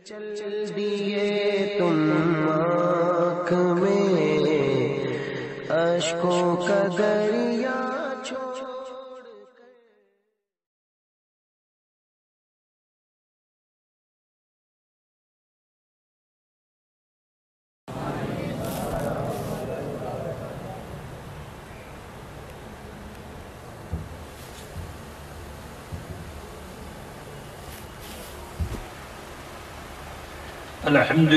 چل دیے تم آنکھ میں اشکوں کا دریا چھوڑ کر۔ الحمد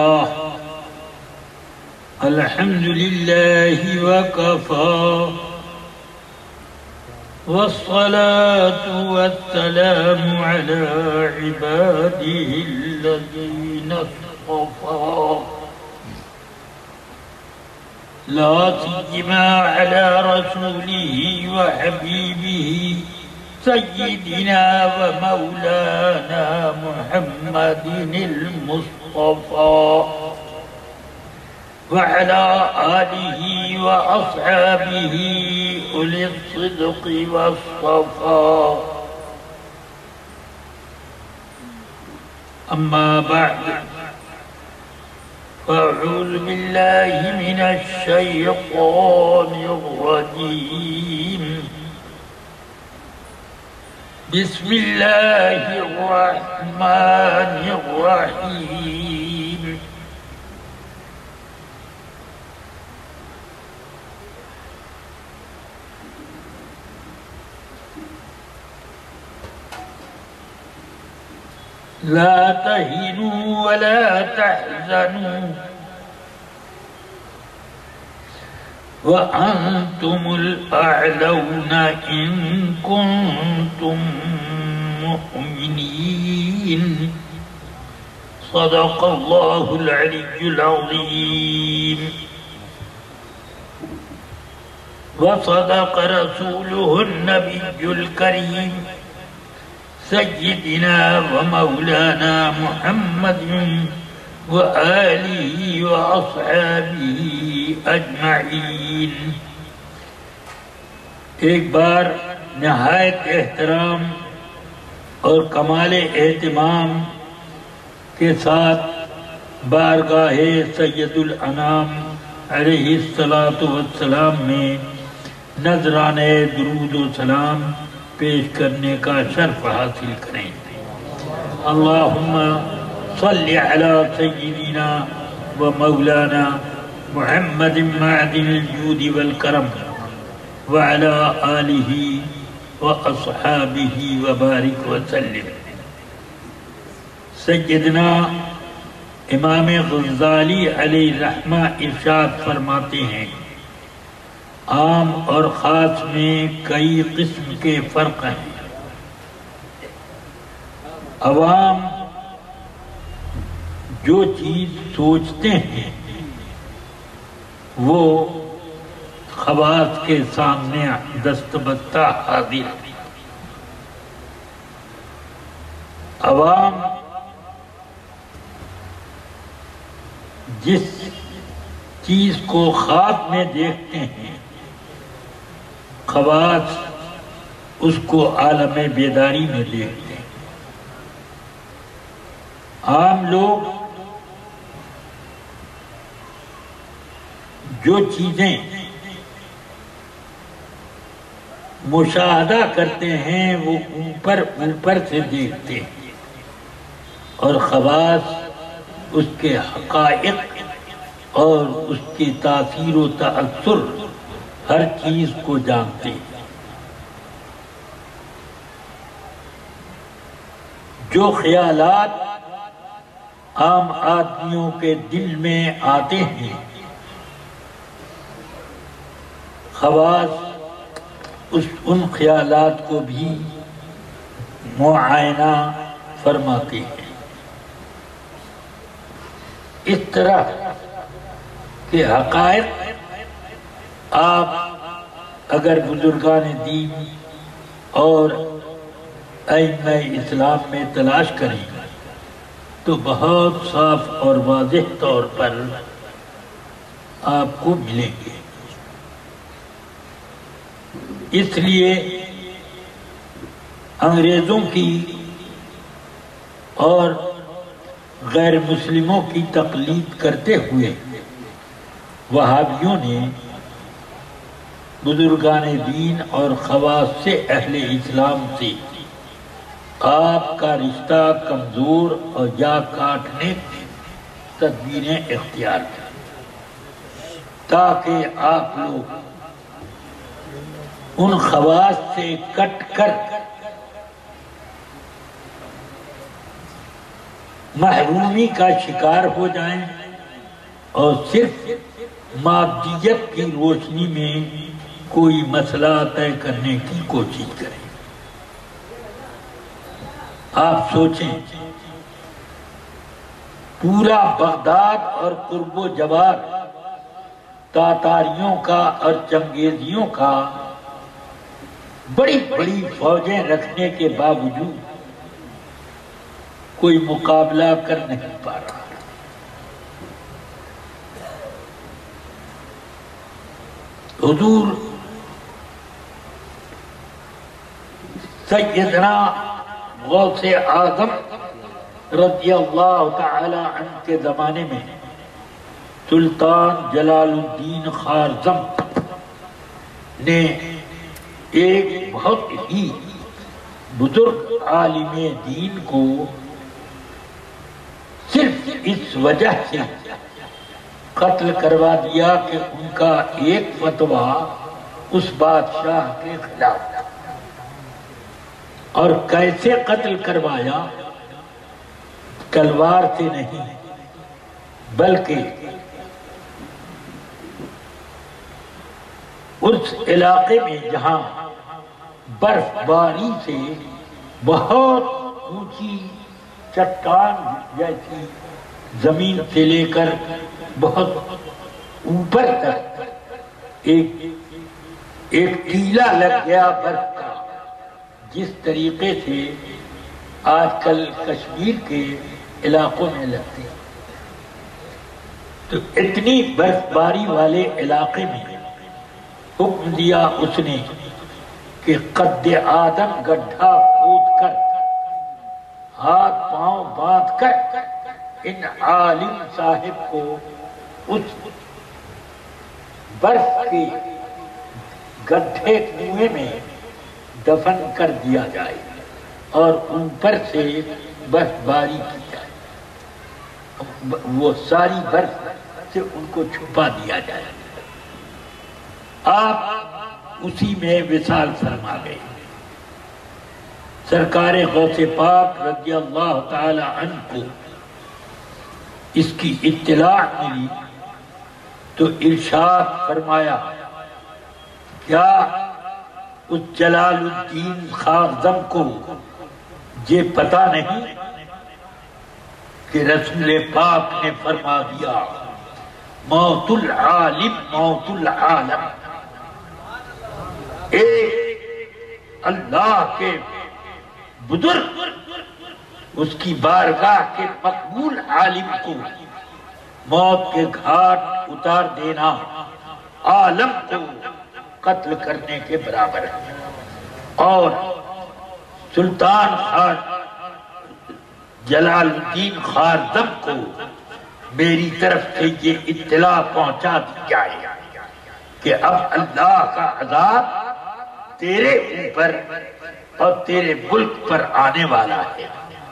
لله وكفى والصلاة والسلام على عباده الذين اصطفى لا سيما على رسوله وحبيبه سيدنا ومولانا محمد المصطفى وعلى آله وأصحابه أولي الصدق والصفاء. أما بعد فأعوذ بالله من الشيطان الرجيم. بسم الله الرحمن الرحيم. لا تهنوا ولا تحزنوا وأنتم الأعلون إن كنتم مؤمنين. صدق الله العلي العظيم وصدق رسوله النبي الكريم سيدنا ومولانا محمد وآله وأصحابه أجمعين. ایک بار نہایت احترام اور کمال اہتمام کے ساتھ بارگاہ سید الانام علیہ السلام میں نذرانے درود و سلام پیش کرنے کا شرف حاصل کریں. اللہم صلی علی سیدنا و مولانا محمد معدن الجود والکرم وعلی آلہ و اصحابہ وبارک وسلم. سیدنا امام غزالی علیہ الرحمہ ارشاد فرماتے ہیں عام اور خاص میں کئی قسم کے فرق ہیں. عوام جو چیز سوچتے ہیں وہ خواص کے سامنے دستبستہ حاضر ہے. عوام جس چیز کو خواب میں دیکھتے ہیں خواص اس کو عالم بیداری میں دیکھتے ہیں. عام لوگ جو چیزیں مشاہدہ کرتے ہیں وہ اوپر سے دیکھتے ہیں اور خواص اس کے حقائق اور اس کی تاثیر و تأثر ہر چیز کو جانتے ہیں. جو خیالات عام آدمیوں کے دل میں آتے ہیں خواص ان خیالات کو بھی معائنہ فرماتے ہیں. اس طرح کے حقائق آپ اگر بزرگان دین اور ائمہ اسلام میں تلاش کریں تو بہت صاف اور واضح طور پر آپ کو ملیں گے. اس لیے انگریزوں کی اور غیر مسلموں کی تقلید کرتے ہوئے وہابیوں نے بزرگان دین اور خواص سے اہل اسلام سے آپ کا رشتہ کمزور اور جا کاٹنے کی تدبیریں اختیار کی تاکہ آپ لوگ ان خواص سے کٹ کر محرومی کا شکار ہو جائیں اور صرف مادیت کی روشنی میں کوئی مسئلہ طے کرنے کی کوشش کریں۔ آپ سوچیں، پورا بغداد اور قرب و جوار تاتاریوں کا اور چنگیزیوں کا بڑی بڑی فوجیں رکھنے کے باوجود کوئی مقابلہ کر نہیں پا رہا۔ حضور سیدنا غوث اعظم رضی اللہ تعالی عنہ کے زمانے میں سلطان جلال الدین خوارزم نے ایک بہت ہی بزرگ عالم دین کو صرف اس وجہ سے قتل کروا دیا کہ ان کا ایک فتویٰ اس بادشاہ کے خلاف تھا۔ اور کیسے قتل کروایا؟ تلوار سے نہیں، بلکہ اس علاقے میں جہاں برف باری سے بہت اونچی چٹان جیسی زمین سے لے کر بہت اوپر تک ایک ٹیلا لگ گیا برف کا، جس طریقے سے آج کل کشمیر کے علاقوں میں لگتے ہیں۔ تو اتنی برف باری والے علاقے میں حکم دیا اس نے کہ قد آدم گڈھا کھود کر ہاتھ پاؤں باندھ کر ان عالم صاحب کو اس برف کے گڈھے کنویں میں دفن کر دیا جائے اور اوپر سے برف باری کی جائے، وہ ساری برف سے ان کو چھپا دیا جائے۔ آپ اسی میں وصال فرما گئے۔ سرکار غوث پاک رضی اللہ تعالی عنہ کو اس کی اطلاع ملی تو ارشاد فرمایا، کیا اس جلال الدین خوارزم کو یہ پتہ نہیں کہ رسول پاک نے فرما دیا موت العالم موت العالم، ایک اللہ کے بزرگ اس کی بارگاہ کے مقبول عالم کو موت کے گھاٹ اتار دینا عالم کو قتل کرنے کے برابر ہے۔ اور سلطان جلال الدین خوارزم کو میری طرف سے یہ اطلاع پہنچا دی جائے کہ اب اللہ کا عذاب تیرے اوپر اور تیرے ملک پر آنے والا ہے۔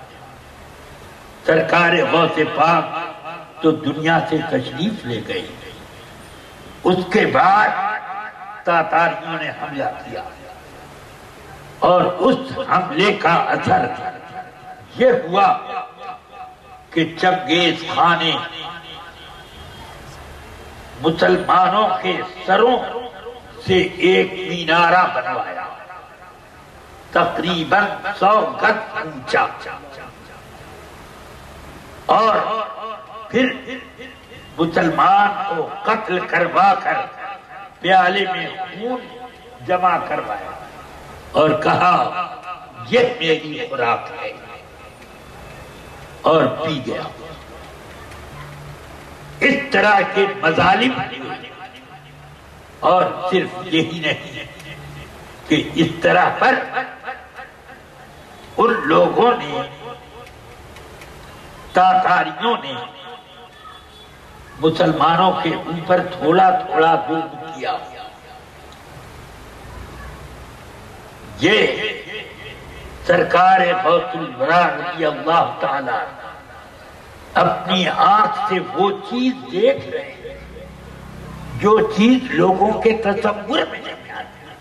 سرکار غوث پاک تو دنیا سے تشریف لے گئی۔ اس کے بعد تاتاریوں نے حملہ کیا اور اس حملے کا اثر یہ ہوا کہ چنگیز خان نے مسلمانوں کے سروں سے ایک مینارہ بنوایا، تقریباً 100 گز اونچا، اور پھر مسلمان کو قتل کروا کر پیالے میں خون جمع کروایا اور کہا یہ میری خوراک ہے، اور پی گیا۔ اس طرح کے مظالم ہوئے، اور صرف یہی نہیں کہ اس طرح پر ان لوگوں نے تاتاریوں نے مسلمانوں کے اوپر تھوڑا تھوڑا ظلم کیا. یہ سرکار غوث الورا رضی اللہ تعالی اپنی آنکھ سے وہ چیز دیکھ رہے ہیں جو چیز لوگوں کے تصور میں نہیں آتی.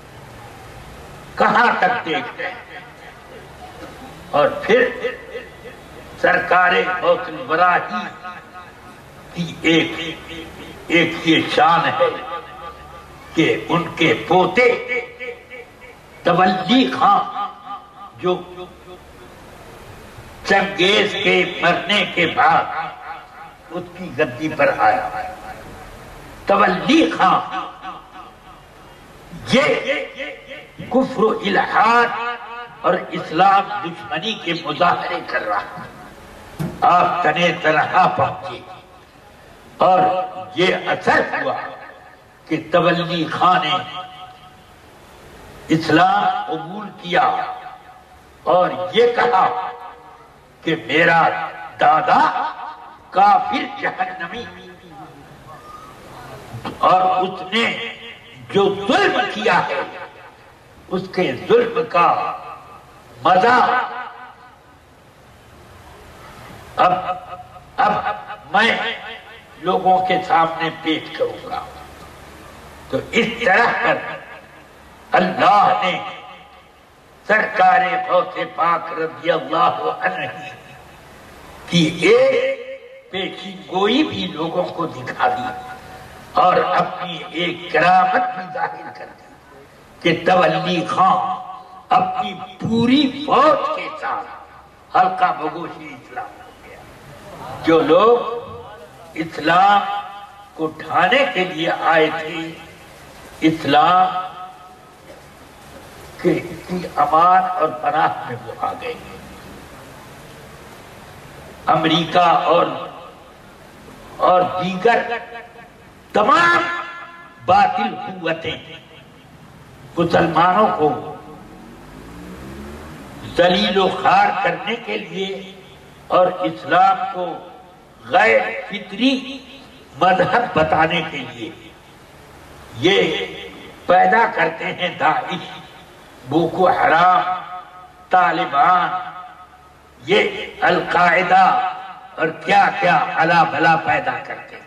کہاں تک دیکھ رہے ہیں. اور پھر سرکار غوث الورا ہی کی ایک یہ شان ہے کہ ان کے پوتے تولی خان جو چنگیز کے مرنے کے بعد اس کی گدی پر آیا. تولی خان یہ کفر و الحاد اور اسلام دشمنی کے مظاہرے کر رہا. آپ تنے تنہا پہنچے اور یہ اثر ہوا کہ تولی خان نے اسلام قبول کیا اور یہ کہا کہ میرا دادا کافر جہنمی اور اس نے جو ظلم کیا ہے اس کے ظلم کا مزہ اب میں لوگوں کے سامنے پیش کروں گا. تو اس طرح پر اللہ نے سرکار غوث پاک رضی اللہ عنہ کی ایک پیشی گوئی بھی لوگوں کو دکھا دی اور اپنی ایک کرامت بھی ظاہر کر دی کہ تولی خان اپنی پوری فوج کے ساتھ حلقہ بگوشی اسلام ہو گیا. جو لوگ اسلام کو ڈھانے کے لیے آئے تھے اسلام کی امان اور پناہ میں وہ آ گئے. امریکہ اور دیگر تمام باطل قوتیں مسلمانوں کو ذلیل و خوار کرنے کے لیے اور اسلام کو غیر فطری مذہب بتانے کے لیے یہ پیدا کرتے ہیں داعش، بوکو حرام، طالبان، یہ القاعدہ اور کیا کیا الا بھلا پیدا کرتے ہیں.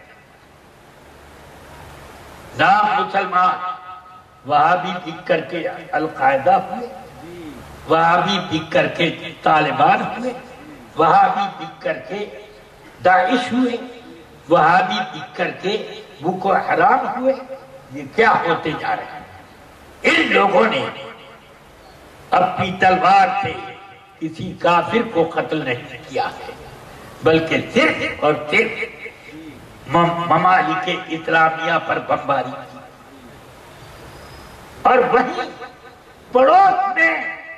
نام مسلمان وہابی بک کر کے القاعدہ ہوئے، وہابی بک کر کے طالبان ہوئے، وہابی بک کر کے داعش ہوئے، وہابی بک کر کے بوکو حرام ہوئے. یہ کیا ہوتے جا رہے ہیں؟ ان لوگوں نے اپنی تلوار سے کسی کافر کو قتل نہیں کیا ہے بلکہ صرف اور صرف ممالک اسلامیہ پر بمباری کی. اور وہیں پڑوس میں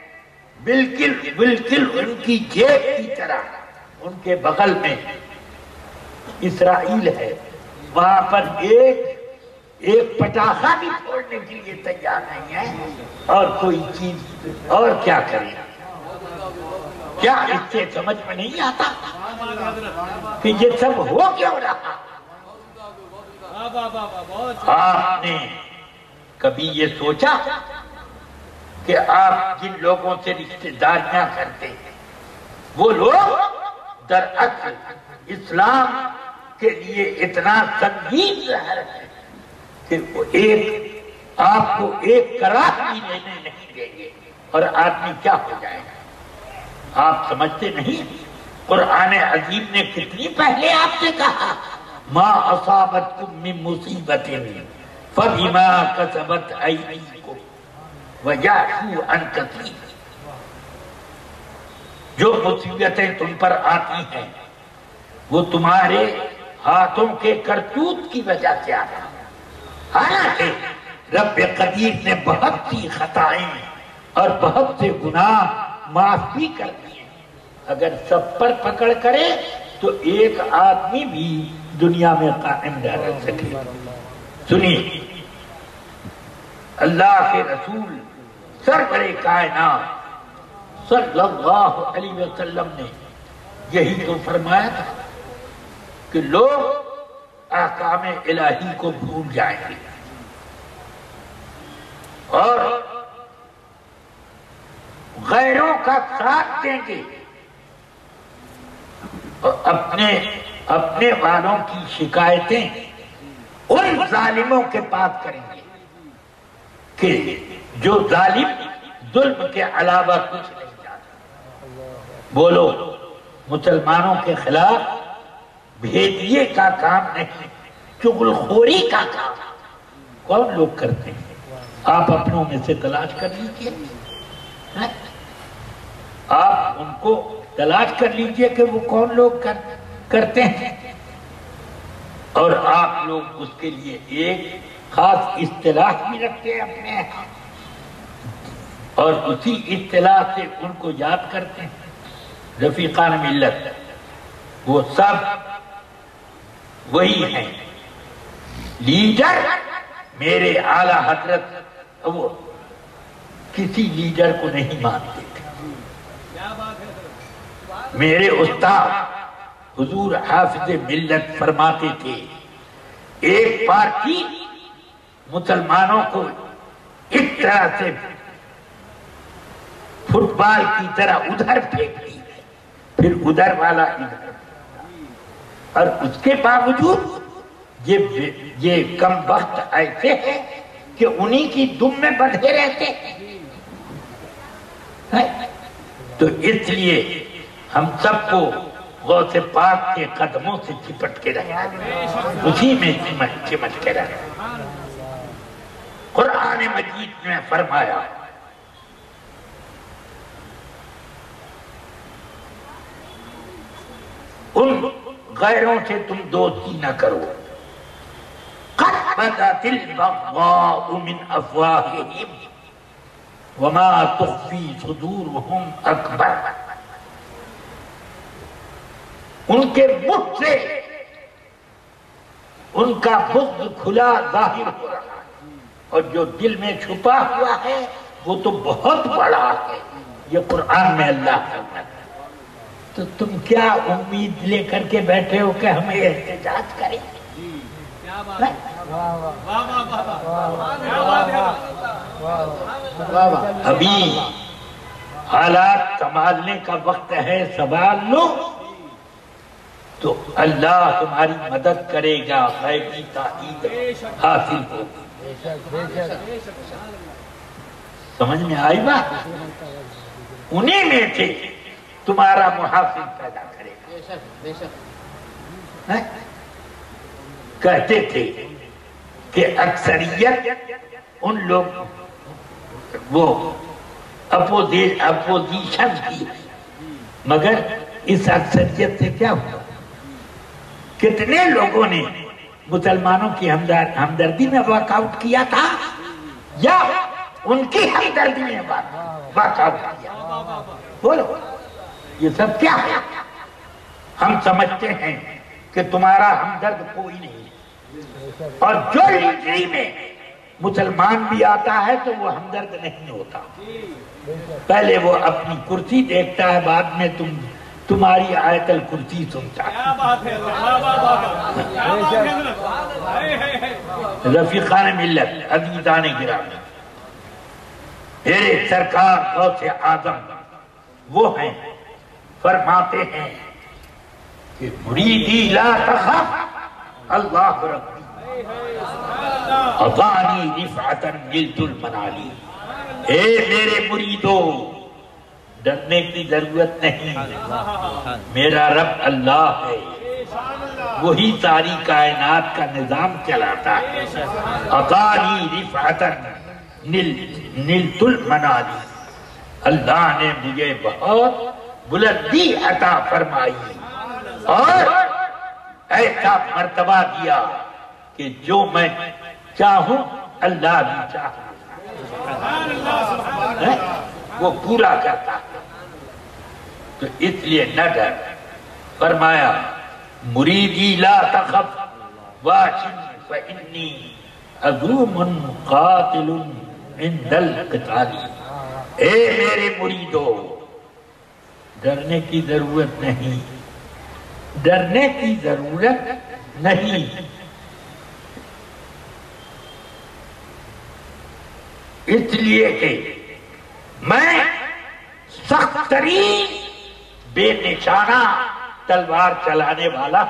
بالکل ان کی جیب کی طرح ان کے بغل میں اسرائیل ہے. وہاں پر ایک پٹاخہ بھی پھوڑنے کے لیے تیار نہیں ہے اور کوئی چیز اور کیا کرے. کیا اس سے سمجھ میں نہیں آتا کہ یہ سب ہو کیوں رہا؟ آپ نے کبھی یہ سوچا کہ آپ جن لوگوں سے رشتہ داریاں کرتے ہیں وہ لوگ دراصل اسلام کے لیے اتنا سنگین زہر ہے کہ وہ آپ کو ایک کراہ بھی لینے نہیں دیں گے اور آدمی کیا ہو جائے گا. آپ سمجھتے نہیں؟ قرآن عظیم نے کتنی پہلے آپ سے کہا ما اصابتکم من مصیبت فبما کسبت ایدیکم ویعفو عن کثیر. جو مصیبتیں تم پر آتی ہیں وہ تمہارے ہاتھوں کے کرتوت کی وجہ سے آتا ہے. حالانکہ رب قدیر نے بہت سی خطائیں اور بہت سے گناہ معاف بھی کر دیے. اگر سب پر پکڑ کرے تو ایک آدمی بھی دنیا میں قائم نہ رہ سکے. سنیے، اللہ کے رسول سرور کائنات صلی اللہ علیہ وسلم نے یہی تو فرمایا تھا کہ لوگ احکام الہی کو بھول جائیں گے اور غیروں کا ساتھ دیں گے اور اپنے والوں کی شکایتیں ان ظالموں کے پاس کریں گے کہ جو ظالم ظلم کے علاوہ کچھ نہیں جانتا۔ بولو، مسلمانوں کے خلاف بھیدیے کا کام نہیں، چغل خوری کا کام کون لوگ کرتے ہیں؟ آپ اپنوں میں سے تلاش کر لیجئے، آپ ان کو تلاش کر لیجئے کہ وہ کون لوگ کرتے ہیں، اور آپ لوگ اس کے لیے ایک خاص اصطلاح بھی رکھتے ہیں اپنے یہاں، اور اسی اصطلاح سے ان کو یاد کرتے ہیں۔ رفیقان ملت وہ سب وہی ہیں، لیڈر میرے اعلیٰ حضرت وہ کسی لیڈر کو نہیں مانتے تھے۔ میرے استاد حضور حافظ ملت فرماتے تھے ایک پارٹی مسلمانوں کو اس طرح سے فٹ بال کی طرح ادھر پھینکتی ہے، پھر ادھر والا ادھر، اور اس کے باوجود یہ کم وقت ایسے ہیں کہ انہی کی دم میں بندھے رہتے ہیں۔ تو اس لیے ہم سب کو غوث پاک کے قدموں سے چپٹ کے رہنا، اسی میں چمٹ کے رہنا۔ قرآن مجید میں فرمایا ان غیروں سے تم دوستی نہ کرو، قد بدت البغضاء من افواہہم وما تخفی صدورہم اکبر۔ ان کے منہ سے ان کا بغض کھلا ظاہر ہو رہا ہے، اور جو دل میں چھپا ہوا ہے وہ تو بہت بڑا ہے۔ یہ قرآن میں اللہ فرماتا ہے۔ تو تم کیا امید لے کر کے بیٹھے ہو کہ ہمیں احتجاج کریں؟ ابھی حالات سنبھالنے کا وقت ہے، سنبھال لو تو اللہ تمہاری مدد کرے گا، غیبی تائید حاصل ہوگی۔ سمجھ میں آئی بات؟ انہی میں سے تمہارا محافظ پیدا کرے گا۔ کہتے تھے کہ اکثریت ان لوگ وہ اپوزیشن کی، مگر اس اکثریت سے کیا ہوا؟ کتنے لوگوں نے مسلمانوں کی ہمدردی میں واک آؤٹ کیا تھا یا ان کی ہمدردی میں واک آؤٹ کیا؟ بولو، یہ سب کیا ہے؟ ہم سمجھتے ہیں کہ تمہارا ہمدرد کوئی نہیں، اور جو لیڈری میں مسلمان بھی آتا ہے تو وہ ہمدرد نہیں ہوتا، پہلے وہ اپنی کرسی دیکھتا ہے، بعد میں تمہاری آیت الکرسی سنتا ہے۔ رفیقان ملت، عزیزان گرامی، میرے سرکار غوث اعظم وہ ہیں، فرماتے ہیں کہ مریدی لا تخف اللہ ربی اعطانی رفعتا نلت المنالی۔ اے میرے مریدو، ڈرنے کی ضرورت نہیں، میرا رب اللہ ہے، وہی ساری کائنات کا نظام چلاتا ہے۔ اعطانی رفعتا نلت المنالی، اللہ نے مجھے بہت بلندی عطا فرمائی اور ایسا مرتبہ دیا کہ جو میں چاہوں اللہ بھی چاہتا وہ پورا کرتا ہے۔ تو اس لیے نہ ڈر، فرمایا مریدی لا تخف واشن فإنی عظوم قاتل عند القتال۔ اے میرے مریدو، ڈرنے کی ضرورت نہیں، ڈرنے کی ضرورت نہیں. اس لیے کہ میں سخت ترین بے نشانہ تلوار چلانے والا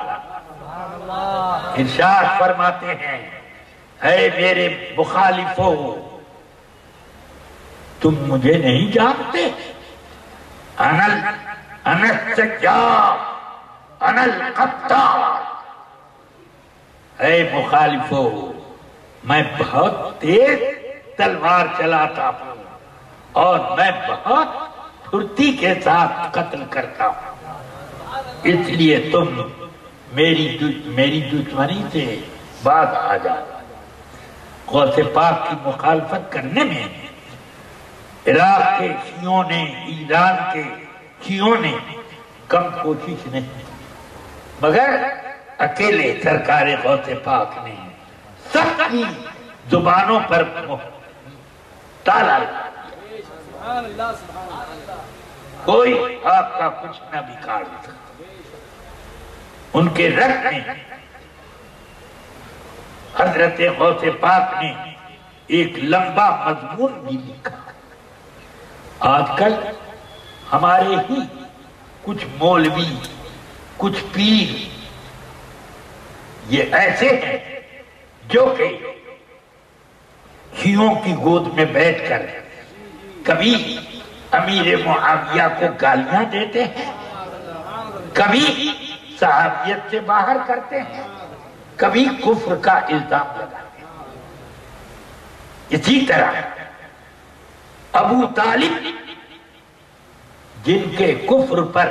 ارشاد فرماتے ہیں اے میرے مخالفوں تم مجھے نہیں جانتے. انا السجار انا القتال. اے مخالفوں میں بہت تیز تلوار چلاتا ہوں اور میں بہت پھرتی کے ساتھ قتل کرتا ہوں. اس لیے تم میری دشمنی سے باز آ جاؤ. غوث پاک کی مخالفت کرنے میں عراق کے شیعوں نے ایران کے شیعوں نے کم کوشش نہیں مگر اکیلے سرکار غوث پاک نے سب کی زبانوں پر تالا لگا. کوئی آپ کا کچھ نہ بگاڑ سکتا. ان کے رگ میں حضرت غوث پاک نے ایک لمبا مضمون بھی لکھا. آج کل ہمارے ہی کچھ مولوی کچھ پیر یہ ایسے ہیں جو کہ شیعوں کی گود میں بیٹھ کر کبھی امیر معاویہ کو گالیاں دیتے ہیں, کبھی صحابیت سے باہر کرتے ہیں, کبھی کفر کا الزام لگاتے ہیں. اسی طرح ابو طالب جن کے کفر پر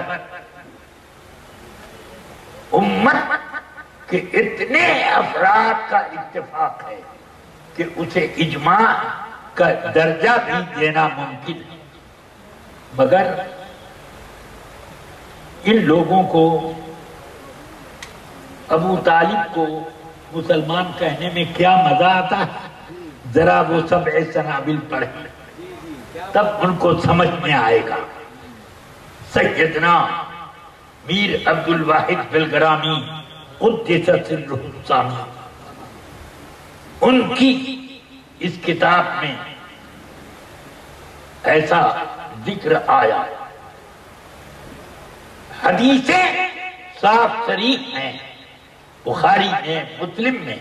امت کے اتنے افراد کا اتفاق ہے کہ اسے اجماع کا درجہ بھی دینا ممکن ہے, مگر ان لوگوں کو ابو طالب کو مسلمان کہنے میں کیا مزہ آتا ہے. ذرا وہ سبع سنابل پڑھیں تب ان کو سمجھ میں آئے گا. سیدنا میر عبد الواحد بلگرامی قدس سرہ السامی ان کی اس کتاب میں ایسا ذکر آیا. حدیثیں صاف صریح ہیں بخاری میں مسلم میں.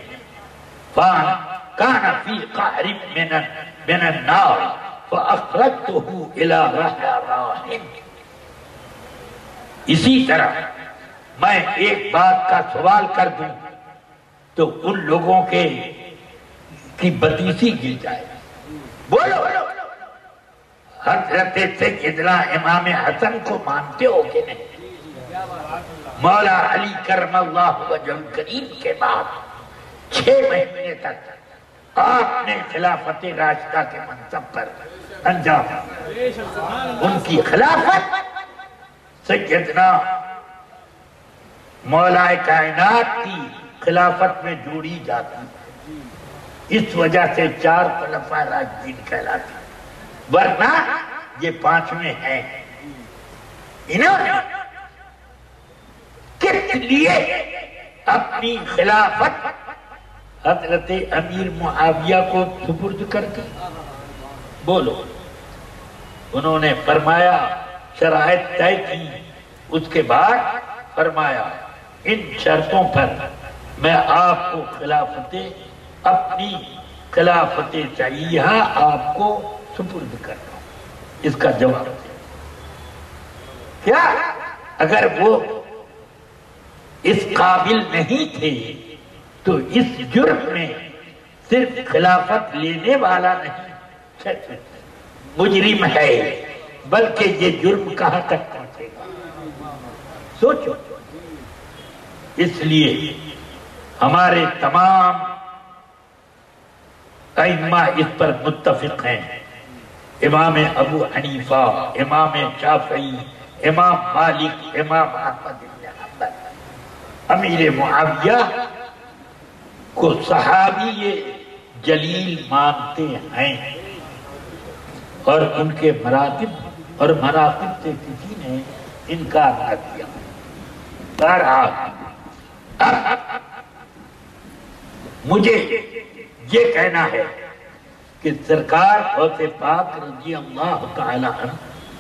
کان فی قعر من النار فاخرجته الى راحل. اسی طرح میں ایک بات کا سوال کر دوں تو ان لوگوں کی بدیسی گر جائے. بولو حضرت سیدنا امام حسن کو مانتے ہو کہ نہیں؟ مولا علی کرم اللہ وجہ الکریم کے بعد 6 مہینے تک آپ نے خلافت راشدہ کے منصب پر انجام. ان کی خلافت سیدنا مولا کائنات کی خلافت میں جوڑی جاتی. اس وجہ سے 4 خلفاء راشدین کہلاتے, ورنہ یہ 5ویں ہیں. انہوں نے کس لیے اپنی خلافت حضرت امیر معاویہ کو سپرد کر دی؟ بولو. انہوں نے فرمایا شرائط طے کی, اس کے بعد فرمایا ان شرطوں پر میں آپ کو اپنی خلافت صحیحہ آپ کو سپرد کرتا ہوں. اس کا جواب دے. کیا اگر وہ اس قابل نہیں تھے تو اس جرم میں صرف خلافت لینے والا نہیں مجرم ہے, بلکہ یہ جرم کہاں تک پہنچے گا؟ سوچو. اس لیے ہمارے تمام ائمہ اس پر متفق ہیں. امام ابو حنیفہ, امام شافعی, امام مالک, امام احمد بن حنبل امیر معاویہ کو صحابی جلیل مانتے ہیں اور ان کے مراتب اور مناقب سے کسی نے انکار نہ کیا. اب مجھے یہ کہنا ہے کہ سرکار غوث پاک رضی اللہ تعالی عنہ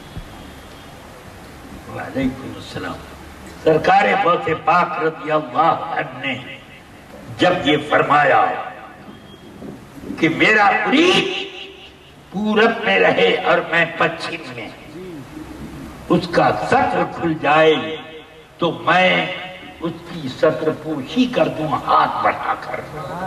وعلیکم السلام، سرکار غوث پاک رضی اللہ عنہ نے جب یہ فرمایا کہ میرا مرید پورب میں رہے اور میں پچھم میں، اس کا ستر کھل جائے تو میں اس کی ستر پوشی کر دوں ہاتھ بڑھا کر،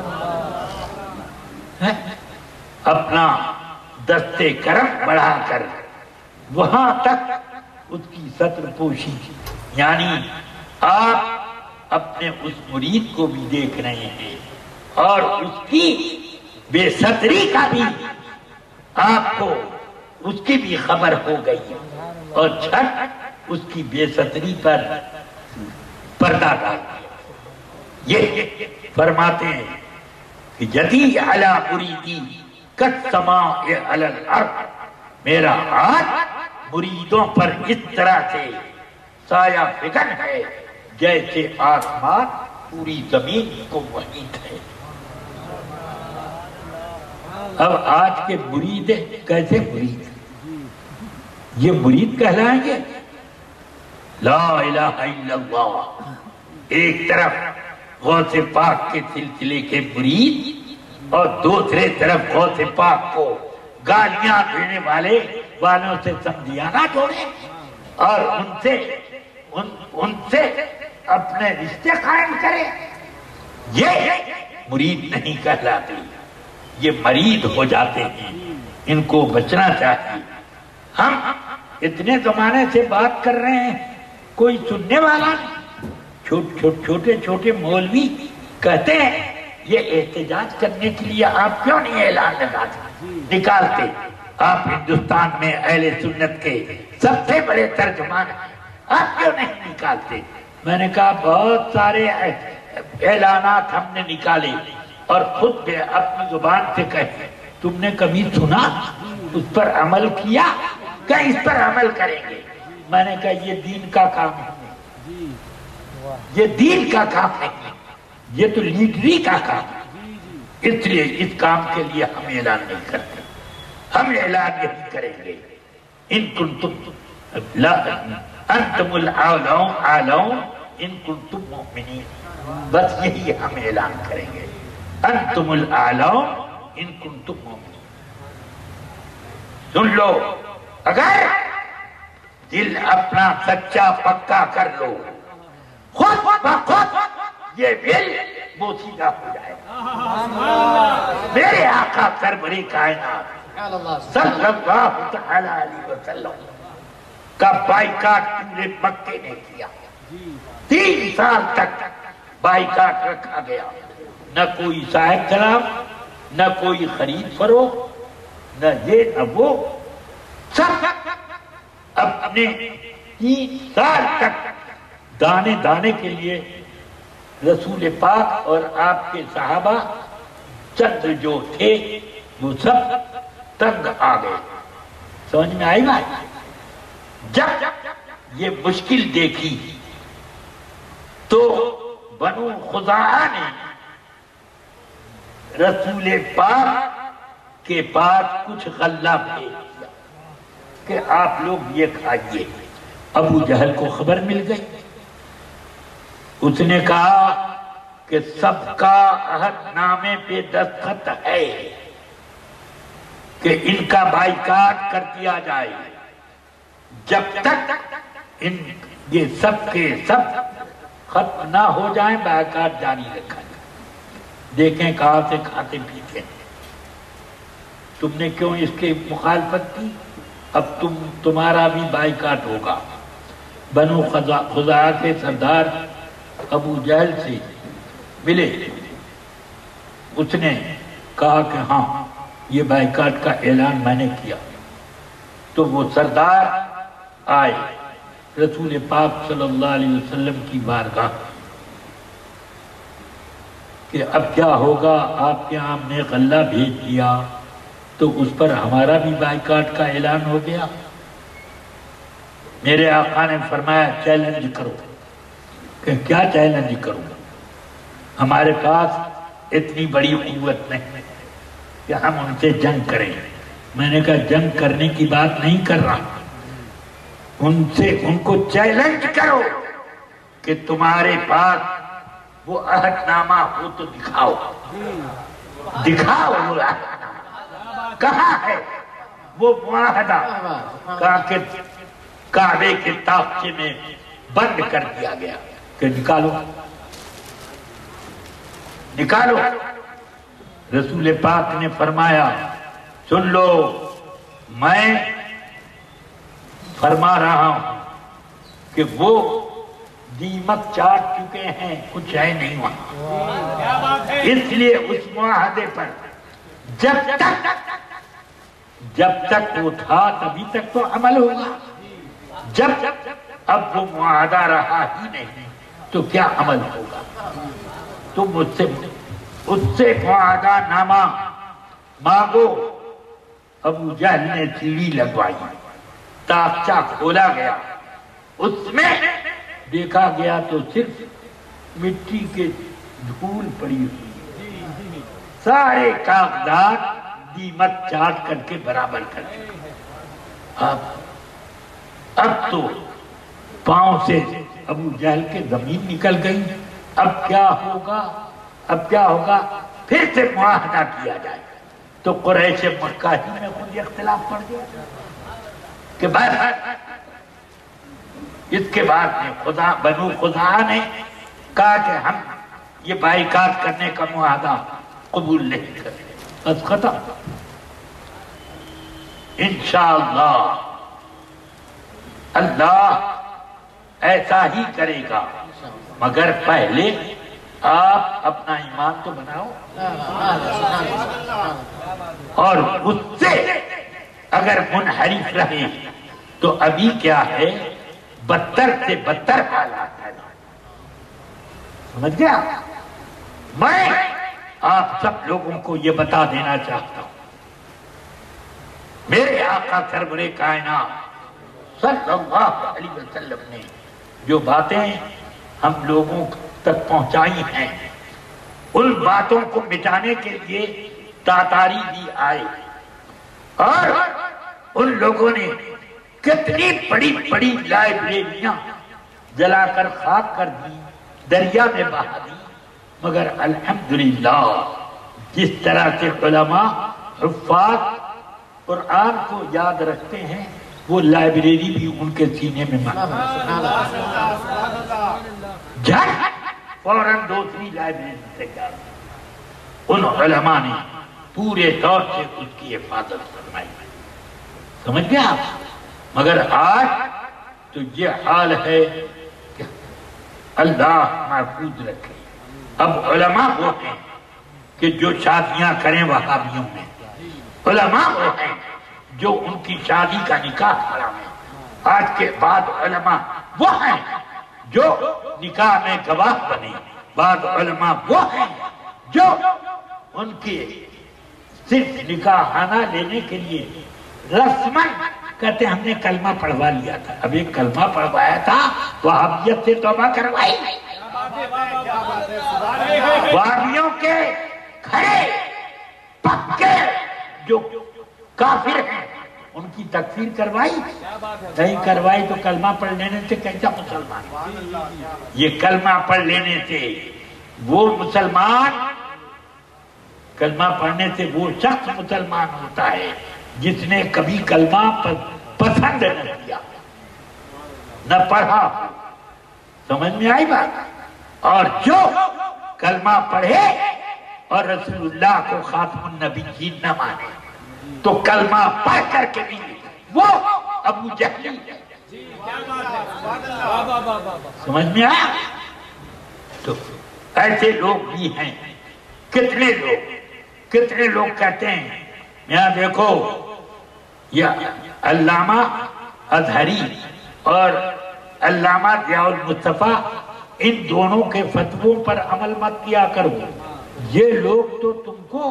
اپنا دستے کرم بڑھا کر وہاں تک اس کی ستر پوشی، یعنی آپ اپنے اس مرید کو بھی دیکھ رہے ہیں اور اس کی بے ستری کا بھی آپ کو اس کی بھی خبر ہو گئی اور چھٹ اس کی بے ستری پر پردہ ڈال دیا۔ یہ فرماتے ہیں کہ یدی علی مریدی کالسماء علی الارض، میرا ہاتھ مریدوں پر اس طرح سے سایہ فکن ہے جیسے آسمان پوری زمین کو محیط ہے۔ اب آج کے مرید کیسے مرید؟ یہ مرید کہلائیں گے؟ لا الہ الا اللہ، ایک طرف غوث پاک کے سلسلے کے مرید اور دوسرے طرف غوث پاک کو گالیاں دینے والوں سے سمجھیانا جوڑے اور ان سے اپنے رشتے قائم کرے، یہ مرید نہیں کہلاتے، یہ مرید ہو جاتے ہیں، ان کو بچنا چاہیے۔ ہم اتنے زمانے سے بات کر رہے ہیں، کوئی سننے والا نہیں، چھوٹے چھوٹے مولوی کہتے ہیں یہ احتجاج کرنے کے لیے آپ کیوں نہیں اعلان نکالتے؟ آپ ہندوستان میں اہل سنت کے سب سے بڑے ترجمان ہیں، آپ کیوں نہیں نکالتے؟ میں نے کہا بہت سارے اعلانات ہم نے نکالے اور خود بھی اپنی زبان سے کہے، تم نے کبھی سنا، اس پر عمل کیا؟ کہ اس پر عمل کریں گے؟ میں نے کہا یہ دین کا کام ہے، یہ دین کا کام نہیں، یہ تو لیڈری کا کام ہے، اس لیے اس کام کے لیے ہم اعلان نہیں کرتے، ہم اعلان یہی کریں گے ان کنتم لا انتم الاعلون ان کنتم مؤمنین، بس یہی ہم اعلان کریں گے، انتم الاعلون ان کنتم مؤمنین۔ سن لو، اگر دل اپنا سچا پکا کر لو، خود بخود یہ دل بوسیدہ ہو جائے گا۔ میرے آقا سرور کائنات صلی اللہ تعالی علیہ وسلم کا بائیکاٹ پورے مکے نے کیا، 3 سال تک بائیکاٹ رکھا گیا، نہ کوئی صاحب کلام، نہ کوئی خرید فروخت، نہ یہ نہ وہ، سب اپنے 3 سال تک دانے دانے کے لیے رسول پاک اور آپ کے صحابہ چند جو تھے وہ سب تنگ آ گئے۔ سمجھ میں آئی بات؟ جب یہ مشکل دیکھی تو بنو خزاعہ نے رسول پاک کے پاس کچھ غلہ بھیج دیا کہ آپ لوگ یہ کھائیے۔ ابو جہل کو خبر مل گئی، اس نے کہا کہ سب کا عہد نامے پہ دستخط ہے کہ ان کا بائیکاٹ کر دیا جائے، جب تک یہ سب کے سب ختم نہ ہو جائیں بائیکاٹ جاری رکھا جائے۔ دیکھیں کہاں سے کھاتے پیتے ہیں، تم نے کیوں اس کی مخالفت کی؟ اب تمہارا بھی بائیکاٹ ہوگا۔ بنو خزاعہ کے سردار ابو جہل سے ملے، اس نے کہا کہ ہاں یہ بائیکاٹ کا اعلان میں نے کیا۔ تو وہ سردار آئے رسول پاک صلی اللہ علیہ وسلم کی بارگاہ کہ اب کیا ہوگا، آپ کے ہم نے غلہ بھیج دیا تو اس پر ہمارا بھی بائیکاٹ کا اعلان ہو گیا۔ میرے آقا نے فرمایا چیلنج کرو، کہ کیا چیلنج کروں، ہمارے پاس اتنی بڑی قوت نہیں کہ ہم ان سے جنگ کریں۔ میں نے کہا جنگ کرنے کی بات نہیں کر رہا، ان کو چیلنج کرو کہ تمہارے پاس وہ عہد نامہ ہو تو دکھاؤ، دکھاؤ وہ عہد نامہ کہاں ہے، وہ معاہدہ کہا کہ کعبے کے تاقچے میں بند کر دیا گیا کہ نکالو نکالو۔ رسول پاک نے فرمایا سن لو، میں فرما رہا ہوں کہ وہ دیمک چاٹ چکے ہیں، کچھ ہے نہیں وہاں، اس لیے اس معاہدے پر جب تک وہ تھا تبھی تک تو عمل ہوگا، جب اب وہ معاہدہ رہا ہی نہیں تو کیا عمل ہوگا؟ تم اس سے معاہدہ نامہ مانگو۔ ابو جہل نے سیڑھی لگوائی، تاقچہ کھولا گیا، اس میں دیکھا گیا تو صرف مٹی کے دھول پڑی ہوئی، سارے کاغذات دیمک چاٹ کر کے برابر کر کے۔ اب تو پاؤں سے ابو جہل کے زمین نکل گئی، اب کیا ہوگا، اب کیا ہوگا؟ پھر سے معاہدہ کیا جائے تو قریش مکہ ہی میں خود اختلاف پڑ گیا کہ بس اس کے بعد میں بنو خزاعہ نے کہا کہ ہم یہ بائیکاٹ کرنے کا معاہدہ قبول نہیں کریں، بس ختم۔ انشاءاللہ اللہ ایسا ہی کرے گا، مگر پہلے آپ اپنا ایمان تو بناؤ، اور اس سے اگر منحرف رہے تو ابھی کیا ہے، بدتر سے بدتر حالات ہے۔ سمجھ گیا؟ میں آپ سب لوگوں کو یہ بتا دینا چاہتا ہوں، میرے آقا سرور کائنات صلی اللہ علیہ وسلم نے جو باتیں ہم لوگوں تک پہنچائی ہیں، ان باتوں کو مٹانے کے لیے تاتاری بھی آئے، اور ان لوگوں نے کتنی بڑی بڑی لائبریریاں جلا کر خاک کر دی، دریا میں بہا دی، مگر الحمدللہ جس طرح سے علماء حفاظ قرآن کو یاد رکھتے ہیں، وہ لائبریری بھی ان کے سینے میں فوراً دوسری لائبریری سے جا ان علماء نے پورے طور سے اس کی حفاظت فرمائی۔ سمجھ گیا آپ؟ مگر آج تو یہ حال ہے کہ اللہ محفوظ رکھے۔ اب علماء وہ ہیں کہ جو شادیاں کریں وہابیوں میں، علماء وہ ہیں جو ان کی شادی کا نکاح حرام ہے۔ آج کے بعد علماء وہ ہیں جو نکاح میں گواہ بنے، بعض علماء وہ ہیں جو ان کے صرف نکاحانہ لینے کے لیے رسماً کہتے ہم نے کلمہ پڑھوا لیا تھا۔ اب ایک کلمہ پڑھوایا تھا، وہابیت سے توبہ کروائی، وہابیوں کے کھڑے پکے جو کافر ہیں ان کی تکفیر کروائی نہیں؟ کروائی تو کلمہ پڑھ لینے سے کیسا مسلمان؟ یہ کلمہ پڑھ لینے سے وہ مسلمان، کلمہ پڑھنے سے وہ شخص مسلمان ہوتا ہے جس نے کبھی کلمہ پسند نہ کیا، نہ پڑھا۔ سمجھ میں آئی بات؟ اور جو کلمہ پڑھے اور رسول اللہ کو خاتم النبیین نہ مانے تو کلمہ پڑھ کر کے بھی وہ ابو جہلی ہے۔ سمجھ میں آیا؟ تو ایسے لوگ بھی ہیں، کتنے لوگ کہتے ہیں یہاں دیکھو یہ علامہ اظہری اور علامہ ضیاء المصطفیٰ، ان دونوں کے فتووں پر عمل مت کیا کرو، یہ لوگ تو تم کو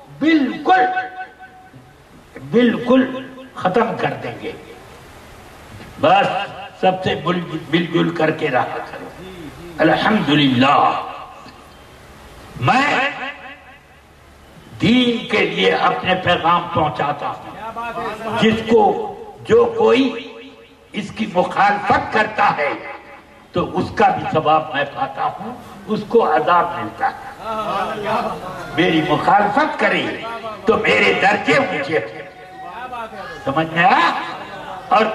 بالکل ختم کر دیں گے، بس سب سے مل جل کر کے رہا کرو۔ الحمدللہ میں دین کے لیے اپنے پیغام پہنچاتا ہوں، جس کو جو کوئی اس کی مخالفت کرتا ہے تو اس کا بھی ثواب میں پاتا ہوں، اس کو عذاب ملتا ہے۔ میری مخالفت کرے تو میرے درجے اونچے ہیں، سمجھ میں آیا؟ اور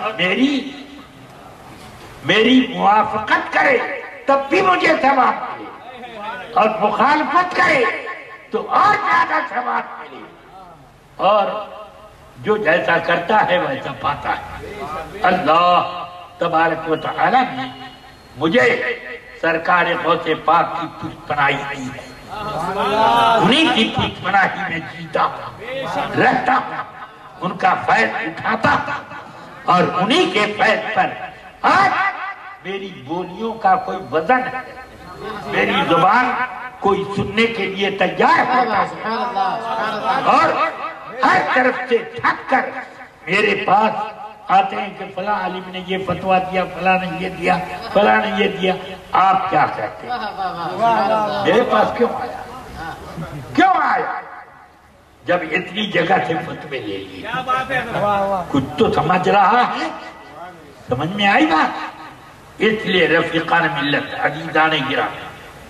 میری موافقت کرے تب بھی مجھے ثواب ملے، اور مخالفت کرے تو اور زیادہ ثواب ملے، اور جو جیسا کرتا ہے ویسا پاتا ہے۔ اللہ تبارک و تعالی نے مجھے سرکار غوث پاک کی پشت پناہی دی ہے، انہی کی پشت پناہی میں جیتا رہتا ہوں، ان کا فیض اٹھاتا اور انہی کے فیض پر آج میری بولیوں کا کوئی وزن ہے، میری زبان کوئی سننے کے لیے تیار ہوتا ہے، اور ہر طرف سے تھک کر میرے پاس آتے ہیں کہ فلاں عالم نے یہ فتویٰ دیا، فلاں نے یہ دیا، فلاں نے یہ دیا، آپ کیا کہتے ہیں؟ میرے پاس کیوں آیا؟ کیوں آیا؟ جب اتنی جگہ سے فتوے لے لیے، کچھ تو سمجھ رہا ہے، سمجھ میں آئی بات؟ اس لیے رفیقان ملت، عزیزان گرامی،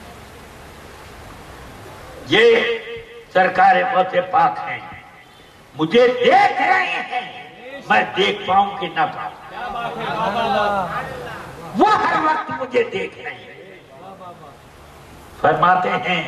یہ سرکار غوث پاک ہیں، مجھے دیکھ رہے ہیں، میں دیکھ پاؤں کہ نہ پاؤں، وہ ہر وقت مجھے دیکھ رہے ہیں۔ فرماتے ہیں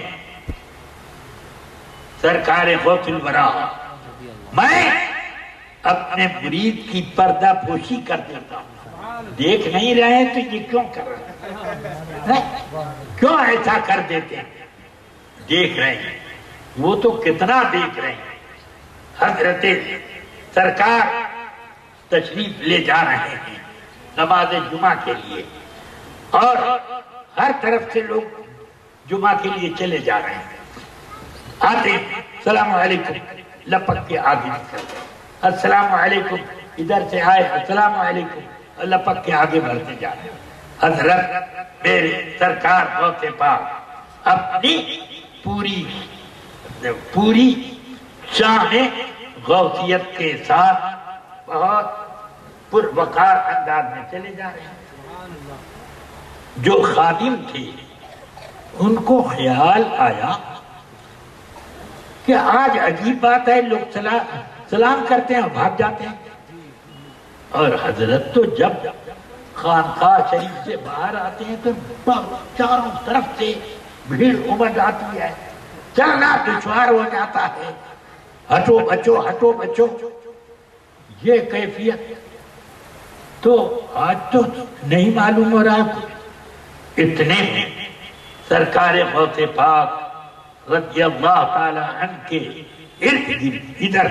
سرکار غوث الورا، میں اپنے مرید کی پردہ پوشی کر دیتا ہوں، دیکھ نہیں رہے تو یہ کیوں کر رہے ہیں؟ کیوں ایسا کر دیتے ہیں؟ دیکھ رہے ہیں، وہ تو کتنا دیکھ رہے ہیں۔ حضرت سرکار تشریف لے جا رہے ہیں نماز جمعہ کے لیے، اور ہر طرف سے لوگ جمعہ کے لیے چلے جا رہے ہیں، آتے السلام علیکم، لپک کے آگے نکل گئے، السلام علیکم، ادھر سے آئے السلام علیکم، لپک کے آگے بڑھتے جا رہے ہیں۔ حضرت میرے سرکار غوث پاک اپنی پوری شان غوثیت کے ساتھ بہت پروقار انداز میں چلے جا رہے ہیں۔ جو خادم تھے ان کو خیال آیا کہ آج عجیب بات ہے، لوگ سلام کرتے ہیں اور بھاگ جاتے ہیں، اور حضرت تو جب خانقاہ شریف سے باہر آتے ہیں تو چاروں طرف سے بھیڑ امڑ جاتی ہے، چلنا دشوار ہو جاتا ہے، ہٹو بچو ہٹو بچو، یہ کیفیت تو آج تو نہیں معلوم ہو رہا۔ اتنے میں سرکار غوث پاک رضی اللہ تعالی عنہ کے ارد گرد ادھر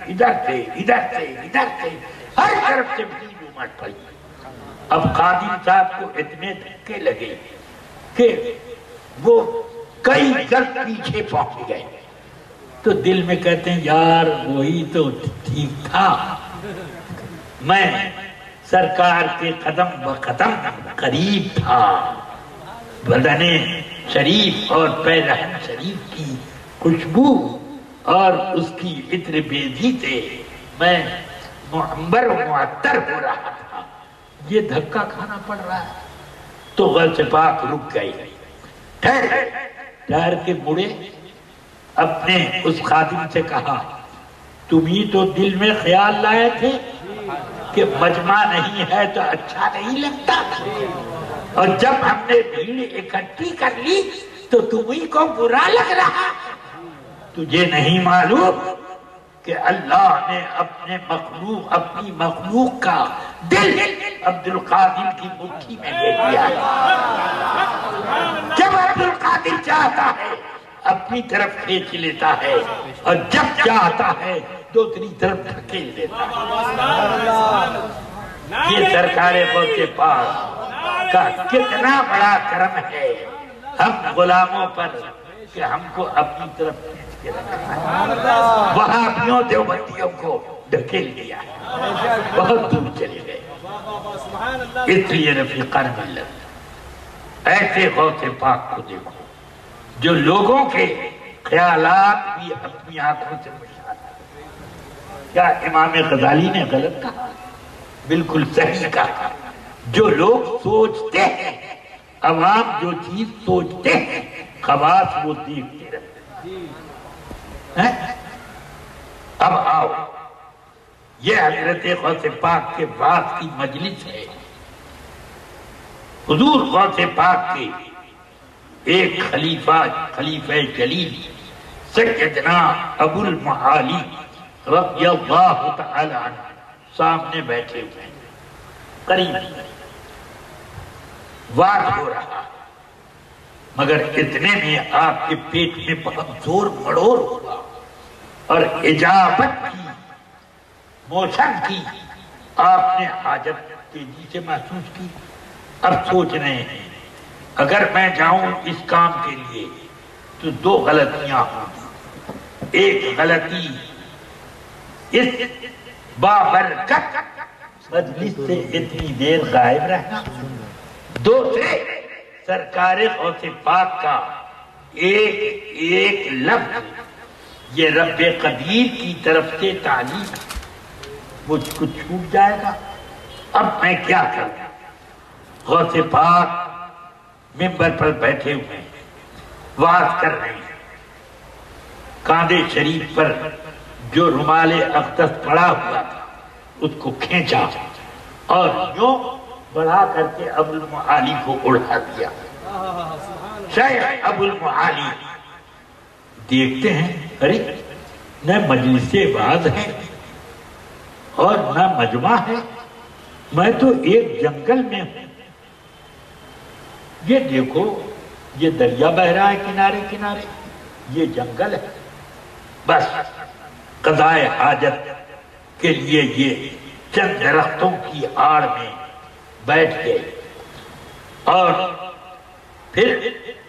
سے ہر طرف سے بھیڑ امڑ پڑی۔ اب خادم صاحب کو اتنے دھکے لگے کہ وہ کئی گز پیچھے پہنچ گئے، تو دل میں کہتے ہیں یار وہی تو ٹھیک تھا، میں سرکار کے قدم بقدم قریب تھا، بدن شریف اور پیرہن شریف کی خوشبو اور اس کی عطر بیزی سے میں معمر و معطر ہو رہا تھا، یہ دھکا کھانا پڑ رہا ہے۔ تو غوث پاک رک گئے، ٹھہر کے مڑے، اپنے اس خادم سے کہا تم ہی تو دل میں خیال لائے تھے کہ مجمع نہیں ہے تو اچھا نہیں لگتا، اور جب ہم نے بھیڑ اکٹھی کر لی تو تمہیں کو برا لگ رہا، تجھے نہیں معلوم کہ اللہ نے اپنی مخلوق کا دل عبد القادر کی مٹھی میں لے لیا ہے۔ جب عبد القادر چاہتا ہے اپنی طرف کھینچ لیتا ہے، اور جب چاہتا ہے دوسری طرف دھکیل دیتا ہے۔ یہ سرکار غوث پاک کا کتنا بڑا کرم ہے ہم غلاموں پر کہ ہم کو اپنی طرف کھینچ کے رکھا ہے۔ وہابیوں دیوبندیوں کو دھکیل دیا ہے، بہت دور چلے گئے۔ اس لیے رفیقان ملت، ایسے غوث پاک کو دیکھو جو لوگوں کے خیالات بھی اپنی آنکھوں سے مشاہدہ۔ کیا امام غزالی نے غلط کہا؟ بالکل صحیح کہا۔ جو لوگ سوچتے ہیں، عوام جو چیز سوچتے ہیں، خواص وہ دیکھتے رہتے ہیں۔ اب آؤ، یہ حضرت غوث پاک کے بعد کی مجلس ہے۔ حضور غوث پاک کے ایک خلیفہ جلیل سیدنا ابو المعالی رضی اللہ تعالی عنہ سامنے بیٹھے ہوئے ہیں، قریب بات ہو رہا، مگر اتنے میں آپ کے پیٹ میں بہت زور مڑوڑ ہوا اور اجابت کی، موشن کی۔ آپ نے حاجت تیزی سے محسوس کی۔ اب سوچ رہے ہیں اگر میں جاؤں اس کام کے لیے تو دو غلطیاں ہوں گی۔ ایک غلطی اس بابرکت مجلس سے اتنی دیر غائب رہنا، دوسرے سرکار غوث پاک کا ایک لفظ یہ رب قدیر کی طرف سے تعلیم مجھ کو چھوٹ جائے گا۔ اب میں کیا کروں؟ غوث پاک منبر پر بیٹھے ہوئے ہیں، وعظ کر رہے ہیں، کاندھے شریف پر جو رومال اقدس پڑا ہوا تھا اس کو کھینچا اور یوں بڑھا کر کے ابو المعالی کو اڑا دیا۔ شیخ ابو المعالی دیکھتے ہیں، ارے نہ مجلس وعظ ہے اور نہ مجمع ہے، میں تو ایک جنگل میں ہوں۔ یہ دیکھو، یہ دریا بہ رہا ہے کنارے کنارے، یہ جنگل ہے۔ بس قضائے حاجت کے لیے یہ چند درختوں کی آڑ میں بیٹھ گئے اور پھر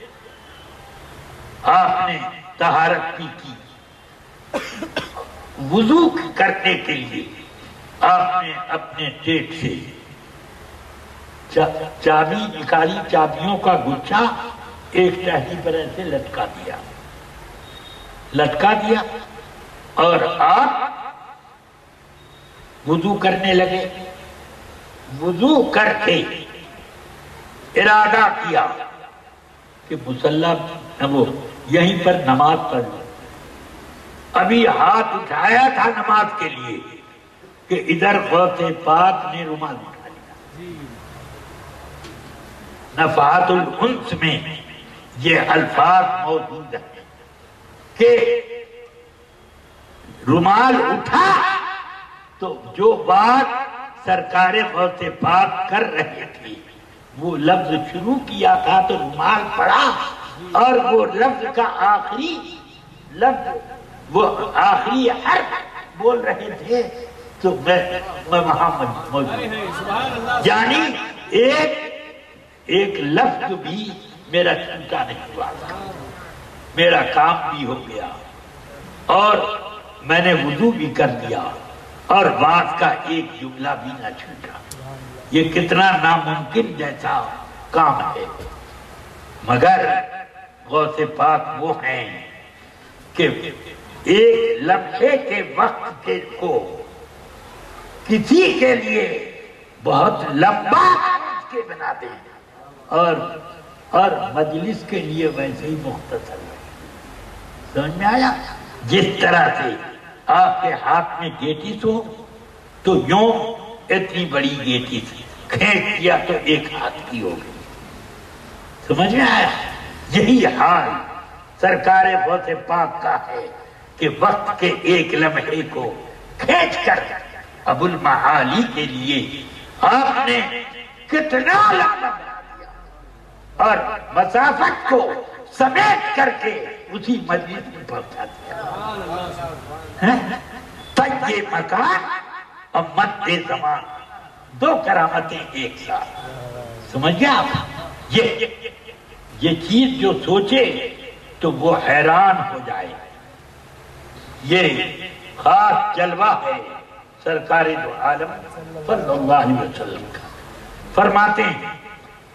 آپ نے طہارت بھی کی۔ وضو کرنے کے لیے آپ نے اپنے پیٹ سے چابی نکالی، چابیوں کا گچھا ایک ٹہنی پر ایسے لٹکا دیا اور آپ وضو کرنے لگے۔ وضو کر کے ارادہ کیا کہ مصلی وہ یہیں پر نماز پڑھ لوں۔ ابھی ہاتھ اٹھایا تھا نماز کے لیے کہ ادھر غوث پاک نے رومال اٹھا لیا۔ نفحات الانس میں یہ الفاظ موجود ہیں کہ رومال اٹھا تو جو بات سرکار غوث پاک کر رہے تھے وہ لفظ شروع کیا تھا تو رومال پڑا اور وہ لفظ کا آخری لفظ، وہ آخری حرف بول رہے تھے تو میں وہاں موجود، یعنی ایک لفظ بھی میرا چھوٹا نہیں ہوا، میرا کام بھی ہو گیا اور میں نے وضو بھی کر دیا اور بات کا ایک جملہ بھی نہ چھوٹا۔ یہ کتنا ناممکن جیسا کام ہے، مگر غوث پاک وہ ہیں کہ ایک لمحے کے وقت کو کسی کے لیے بہت لمبا کے بنا دیں اور مجلس کے لیے ویسے ہی مختصر ہے۔ سمجھ میں آیا؟ جس طرح سے آپ کے ہاتھ میں گیٹس ہو تو یوں اتنی بڑی گیٹس کھینچ کیا تو ایک ہاتھ کی ہو گئی۔ سمجھ میں آیا؟ یہی حال سرکار غوث پاک کا ہے کہ وقت کے ایک لمحے کو کھینچ کر ابو المعالی کے لیے آپ نے کتنا لمبا بنا دیا اور مسافت کو سمیٹ کر کے اسی مجلس میں پہنچا دیا۔ طیب مکان اور مد زمان، دو کرامتیں ایک ساتھ۔ سمجھ گیا آپ؟ یہ چیز جو سوچے تو وہ حیران ہو جائے۔ یہ خاص جلوہ ہے سرکار دو عالم صلی اللہ علیہ وسلم کا۔ فرماتے ہیں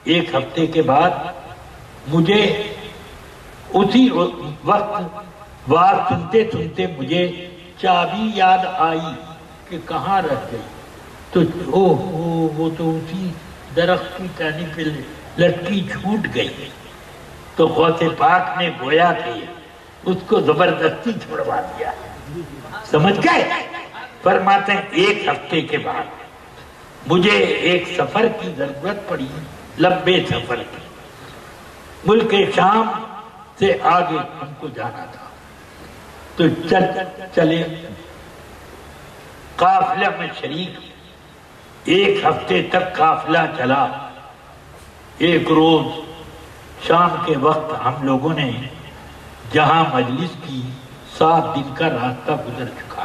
ایک ہفتے کے بعد مجھے اسی وقت واز سنتے سنتے مجھے چابی یاد آئی کہ کہاں رہ گئی، تو وہ تو اسی درخت کی ٹہنی پہ لٹکی چھوٹ گئی. تو غوث پاک نے گویا کہ اس کو زبردستی چھوڑوا دیا. سمجھ گئے؟ فرماتے ہیں ایک ہفتے کے بعد مجھے ایک سفر کی ضرورت پڑی، لمبے سفر کی. ملک شام سے آگے ہم کو جانا تھا. تو چلے قافلہ میں شریک. ایک ہفتے تک قافلہ چلا. ایک روز شام کے وقت ہم لوگوں نے جہاں مجلس کی 7 دن کا راستہ گزر چکا.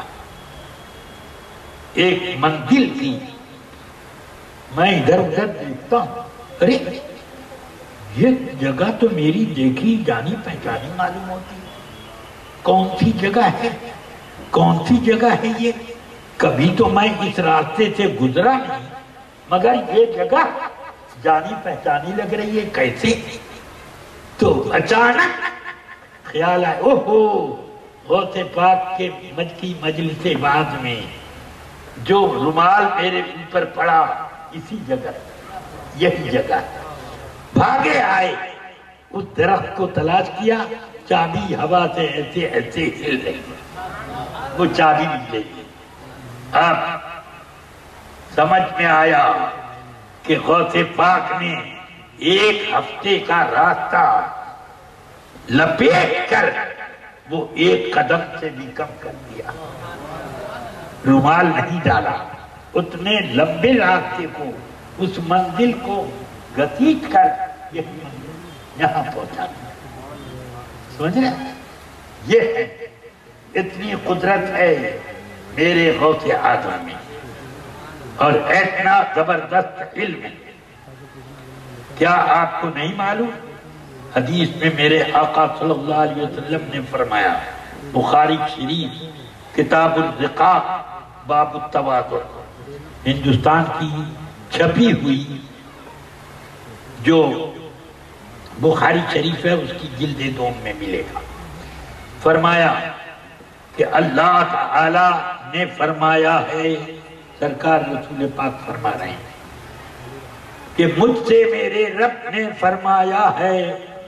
ایک منزل تھی. میں ادھر ادھر دیکھتا ہوں، ارے یہ جگہ تو میری دیکھی جانی پہچانی معلوم ہوتی ہے. کون سی جگہ ہے، کون سی جگہ ہے یہ؟ کبھی تو میں اس راستے سے گزرا نہیں، مگر یہ جگہ جانی پہچانی لگ رہی ہے، کیسے؟ تو اچانک خیال آئے، اوہو غوث پاک کے کی مجلس بعد میں جو رومال میرے اوپر پڑا اسی جگہ، یہی جگہ. بھاگے آئے، اس درخت کو تلاش کیا. چابی ہوا سے ایسے ایسے ہل رہی، وہ چابی نکلے. اب سمجھ میں آیا کہ غوث پاک نے ایک ہفتے کا راستہ لپیٹ کر وہ ایک قدم سے بھی کم کر دیا. رومال نہیں ڈالا، اتنے لمبے راستے کو، اس منزل کو گھسیٹ کر یہاں پہنچا. سمجھ رہے؟ یہ ہے، اتنی قدرت ہے میرے غوث اعظم میں، اور اتنا زبردست علم ہے. کیا آپ کو نہیں معلوم؟ حدیث میں میرے آقا صلی اللہ علیہ وسلم نے فرمایا، بخاری شریف کتاب الرقاق باب التواضع، ہندوستان کی چھپی ہوئی جو بخاری شریف ہے اس کی جلد 2 میں ملے گا. فرمایا کہ اللہ تعالی نے فرمایا ہے، سرکار رسول پاک فرما رہے ہیں کہ مجھ سے میرے رب نے فرمایا ہے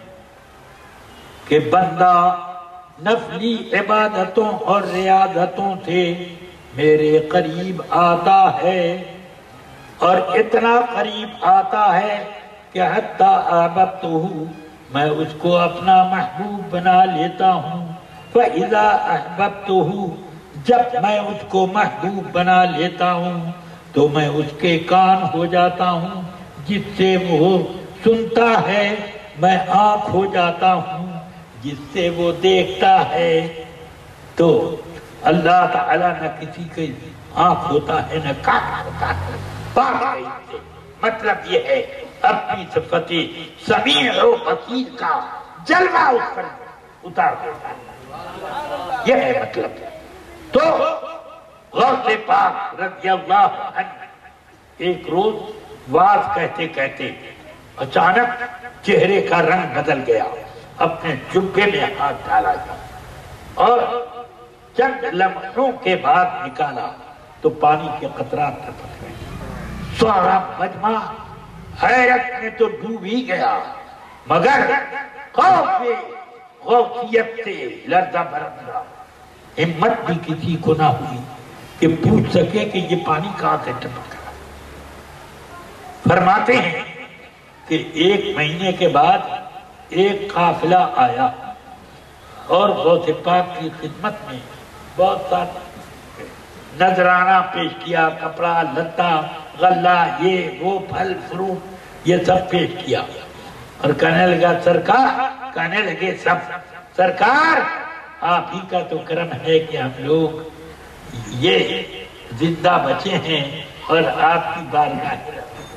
کہ بندہ نفلی عبادتوں اور ریاضتوں سے میرے قریب آتا ہے، اور اتنا قریب آتا ہے کہ حتیٰ احببتہ، میں اس کو اپنا محبوب بنا لیتا ہوں. فَإِذَا أَحْبَبْتُهُ، جب میں اس کو محبوب بنا لیتا ہوں تو میں اس کے کان ہو جاتا ہوں، جس سے وہ سنتا ہے. میں آنکھ ہو جاتا ہوں جس سے وہ دیکھتا ہے. تو اللہ تعالیٰ نہ کسی کی آنکھ ہوتا ہے نہ کان ہوتا ہے، پاک ہے اس سے. مطلب یہ ہے اپنی صفت سمیع و بصیر کا جلوہ اس پر اتار دیتا ہے. یہ ہے مطلب. تو غوث پاک رضی اللہ عنہ ایک روز واز کہتے کہتے اچانک چہرے کا رنگ بدل گیا. اپنے جبے میں ہاتھ ڈالا اور چند لمحوں کے بعد نکالا تو پانی کے قطرات ٹپک گئے. سارا مجمع حیرت میں تو ڈوب ہی گیا، مگر خوف غوثیت سے لرزہ برمدا. ہمت بھی کسی کو نہ ہوئی کہ پوچھ سکے کہ یہ پانی کہاں سے ٹپک رہا. فرماتے ہیں کہ 1 مہینے کے بعد ایک قافلہ آیا اور غوث پاک کی خدمت میں بہت سارا نذرانہ پیش کیا، کپڑا لتا غلہ یہ وہ پھل فروٹ یہ سب پیش کیا. اور کہنے لگا سرکار، کہنے لگے سب سرکار آپ ہی کا تو کرم ہے کہ ہم لوگ یہ زندہ بچے ہیں اور آپ کی بارگاہ،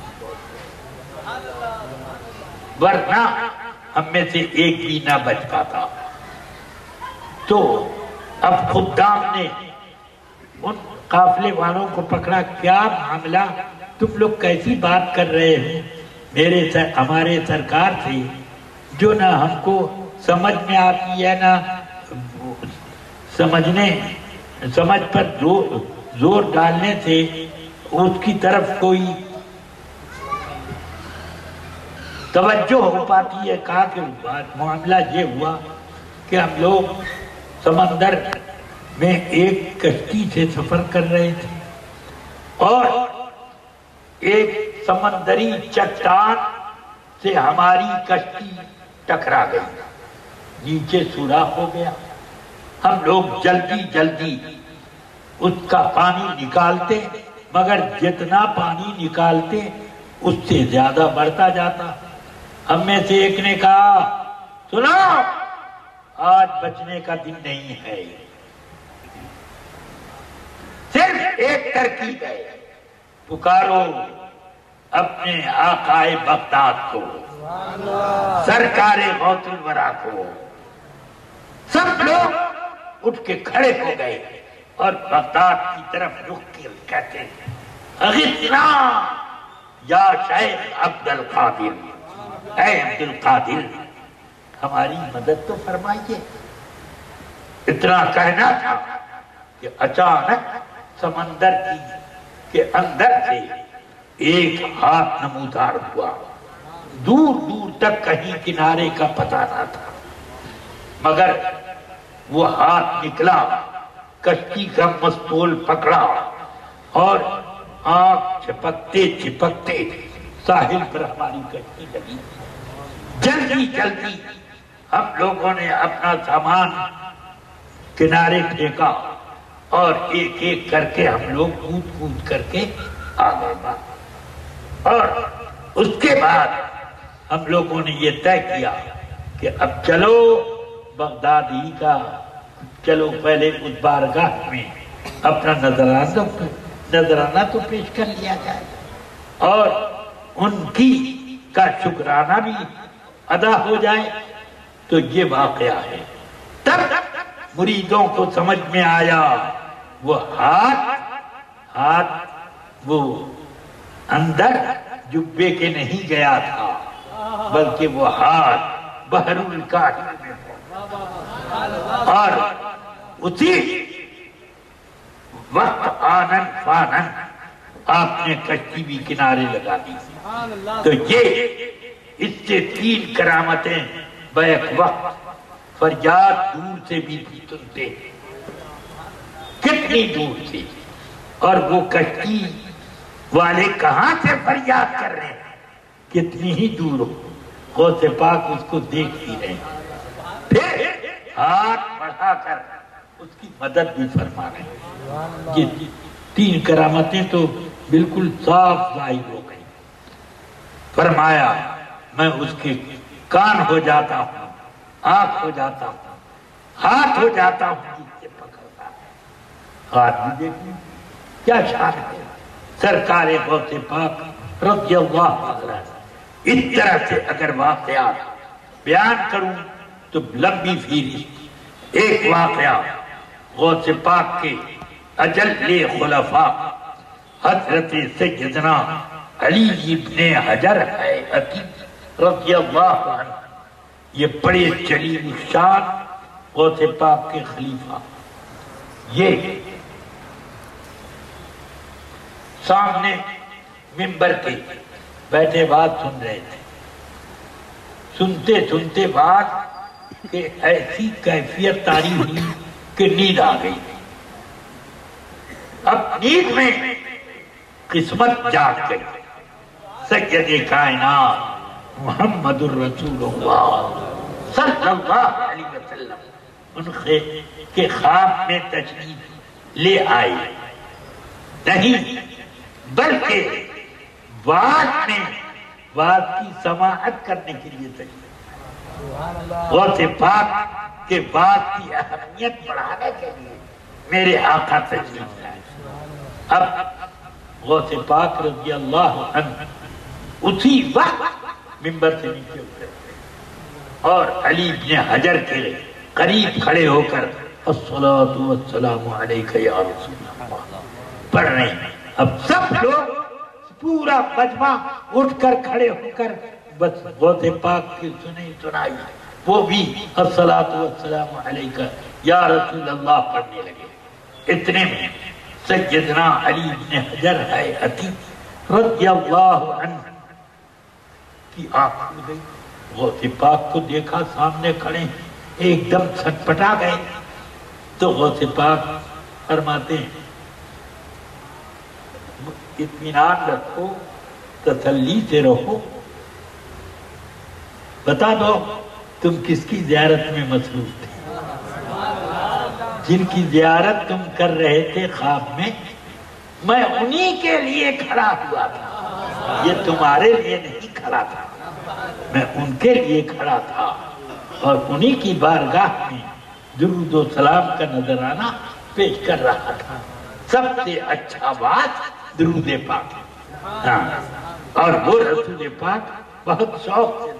ورنہ ہم میں سے ایک بھی نہ بچ پاتا. تو اب خدام نے ان قافلے والوں کو پکڑا، کیا معاملہ، تم لوگ کیسی بات کر رہے ہیں؟ ہمارے سرکار سے جو نہ ہم کو سمجھ میں آتی ہے نہ سمجھ پر زور ڈالنے سے اس کی طرف کوئی توجہ ہو پاتی ہے. کہا کہ معاملہ یہ ہوا کہ ہم لوگ سمندر میں ایک کشتی سے سفر کر رہے تھے اور ایک سمندری چٹان سے ہماری کشتی ٹکرا گئی, نیچے سوراخ ہو گیا. ہم لوگ جلدی جلدی اس کا پانی نکالتے, مگر جتنا پانی نکالتے اس سے زیادہ بڑھتا جاتا. ہم میں سے ایک نے کہا, سنو, آج بچنے کا دن نہیں ہے, صرف ایک ترکیب ہے, پکارو اپنے آقائے بغداد کو, سرکار غوث الورا کو. سب لوگ اٹھ کے کھڑے ہو گئے اور بغداد کی طرف رخ کر کہتے ہیں, اغثنا یا شیخ عبد القادر, اے عبد القادر ہماری مدد تو فرمائیے. اتنا کہنا تھا کہ اچانک سمندر کے اندر سے ایک ہاتھ نمودار ہوا. دور دور تک کہیں کنارے کا پتہ نہ تھا, مگر وہ ہاتھ نکلا, کشتی کا مستول پکڑا اور آنکھ چھپکتے چھپکتے ساحل پر ہماری کشتی لگی. جلدی جلدی ہم لوگوں نے اپنا سامان کنارے پھینکا اور ایک ایک کر کے ہم لوگ کود کود کر کے آگے بڑھے. اور اس کے بعد ہم لوگوں نے یہ طے کیا کہ اب چلو بغداد ہی کا, چلو پہلے اس بارگاہ میں اپنا نذرانہ تو پیش کر لیا جائے اور ان کی کا شکرانہ بھی ادا ہو جائے. تو یہ واقعہ ہے. تب مریدوں کو سمجھ میں آیا وہ ہاتھ وہ اندر جبے کے نہیں گیا تھا, بلکہ وہ ہاتھ بحر الکاہل میں تھا. اور اسی وقت آنن فانن آپ نے کشتی بھی کنارے لگا دی. تو یہ اس سے 3 کرامتیں بیک وقت. فریاد دور سے بھی سنتے, کتنی دور تھی, اور وہ کشتی والے کہاں سے فریاد کر رہے ہیں, کتنی ہی دور ہو, غوث پاک اس کو دیکھ ہی رہے ہیں. پھر ہاتھ بڑھا کر اس کی مدد بھی فرما رہے ہیں. یہ 3 کرامتیں تو بالکل صاف ظاہر ہو گئی. فرمایا میں اس کے کان ہو جاتا ہوں, آنکھ ہو جاتا ہوں, ہاتھ ہو جاتا ہوں, جس سے پکڑتا ہے. ہاتھ بھی دیکھیں کیا شان ہے. سرکار غوث پاک رضی اللہ عنہ. اس طرح سے اگر واقعات بیان کروں تو لمبی فہرست. ایک واقعہ غوث پاک کے اجل خلفاء حضرت سیدنا علی ابن حجر رضی اللہ عنہ, یہ بڑے جلیل الشان غوث پاک کے خلیفہ. یہ سامنے منبر کے بیٹھے بات سن رہے تھے. سنتے سنتے بات کہ ایسی کیفیت طاری ہوئی کہ نیند آ گئی. اب نیند میں قسمت جاگ گئی. سید کائنات محمد الرسول اللہ صلی اللہ علیہ وسلم ان کے خواب میں تشریف لے آئی نہیں, بلکہ واز کی سماعت کرنے کے لیے تشریف. غوث پاک کے واز کی اہمیت بڑھانے کے لیے میرے آقا تشریف لائے. اب غوث پاک رضی اللہ عنہ اسی وقت منبر سے نیچے اترے اور علی بن حجر کے قریب کھڑے ہو کر الصلاۃ والسلام علیک یا رسول اللہ پڑھ رہے ہیں. اب سب لوگ پورا مجمع اٹھ کر کھڑے ہو کر بس غوث پاک کی سنائی، وہ بھی الصلاۃ والسلام علیک یا رسول اللہ پڑھنے لگے۔ اتنے میں سیدنا علی بن حجر حیاتی رضی اللہ عنہ کی آنکھ کھل گئی، غوث پاک کو دیکھا سامنے کھڑے، ایک دم چھٹپٹا گئے۔ تو غوث پاک فرماتے ہیں اطمینان رکھو، تسلی سے رہو، بتا دو تم کس کی زیارت میں مصروف تھے؟ جن کی زیارت تم کر رہے تھے خواب میں انہی کے لیے کھڑا ہوا تھا، یہ تمہارے لیے نہیں کھڑا تھا، میں ان کے لیے کھڑا تھا اور انہی کی بارگاہ میں درود و سلام کا نذرانہ پیش کر رہا تھا۔ سب سے اچھا بات درود پاک، اور وہ رسول پاک بہت شوق سے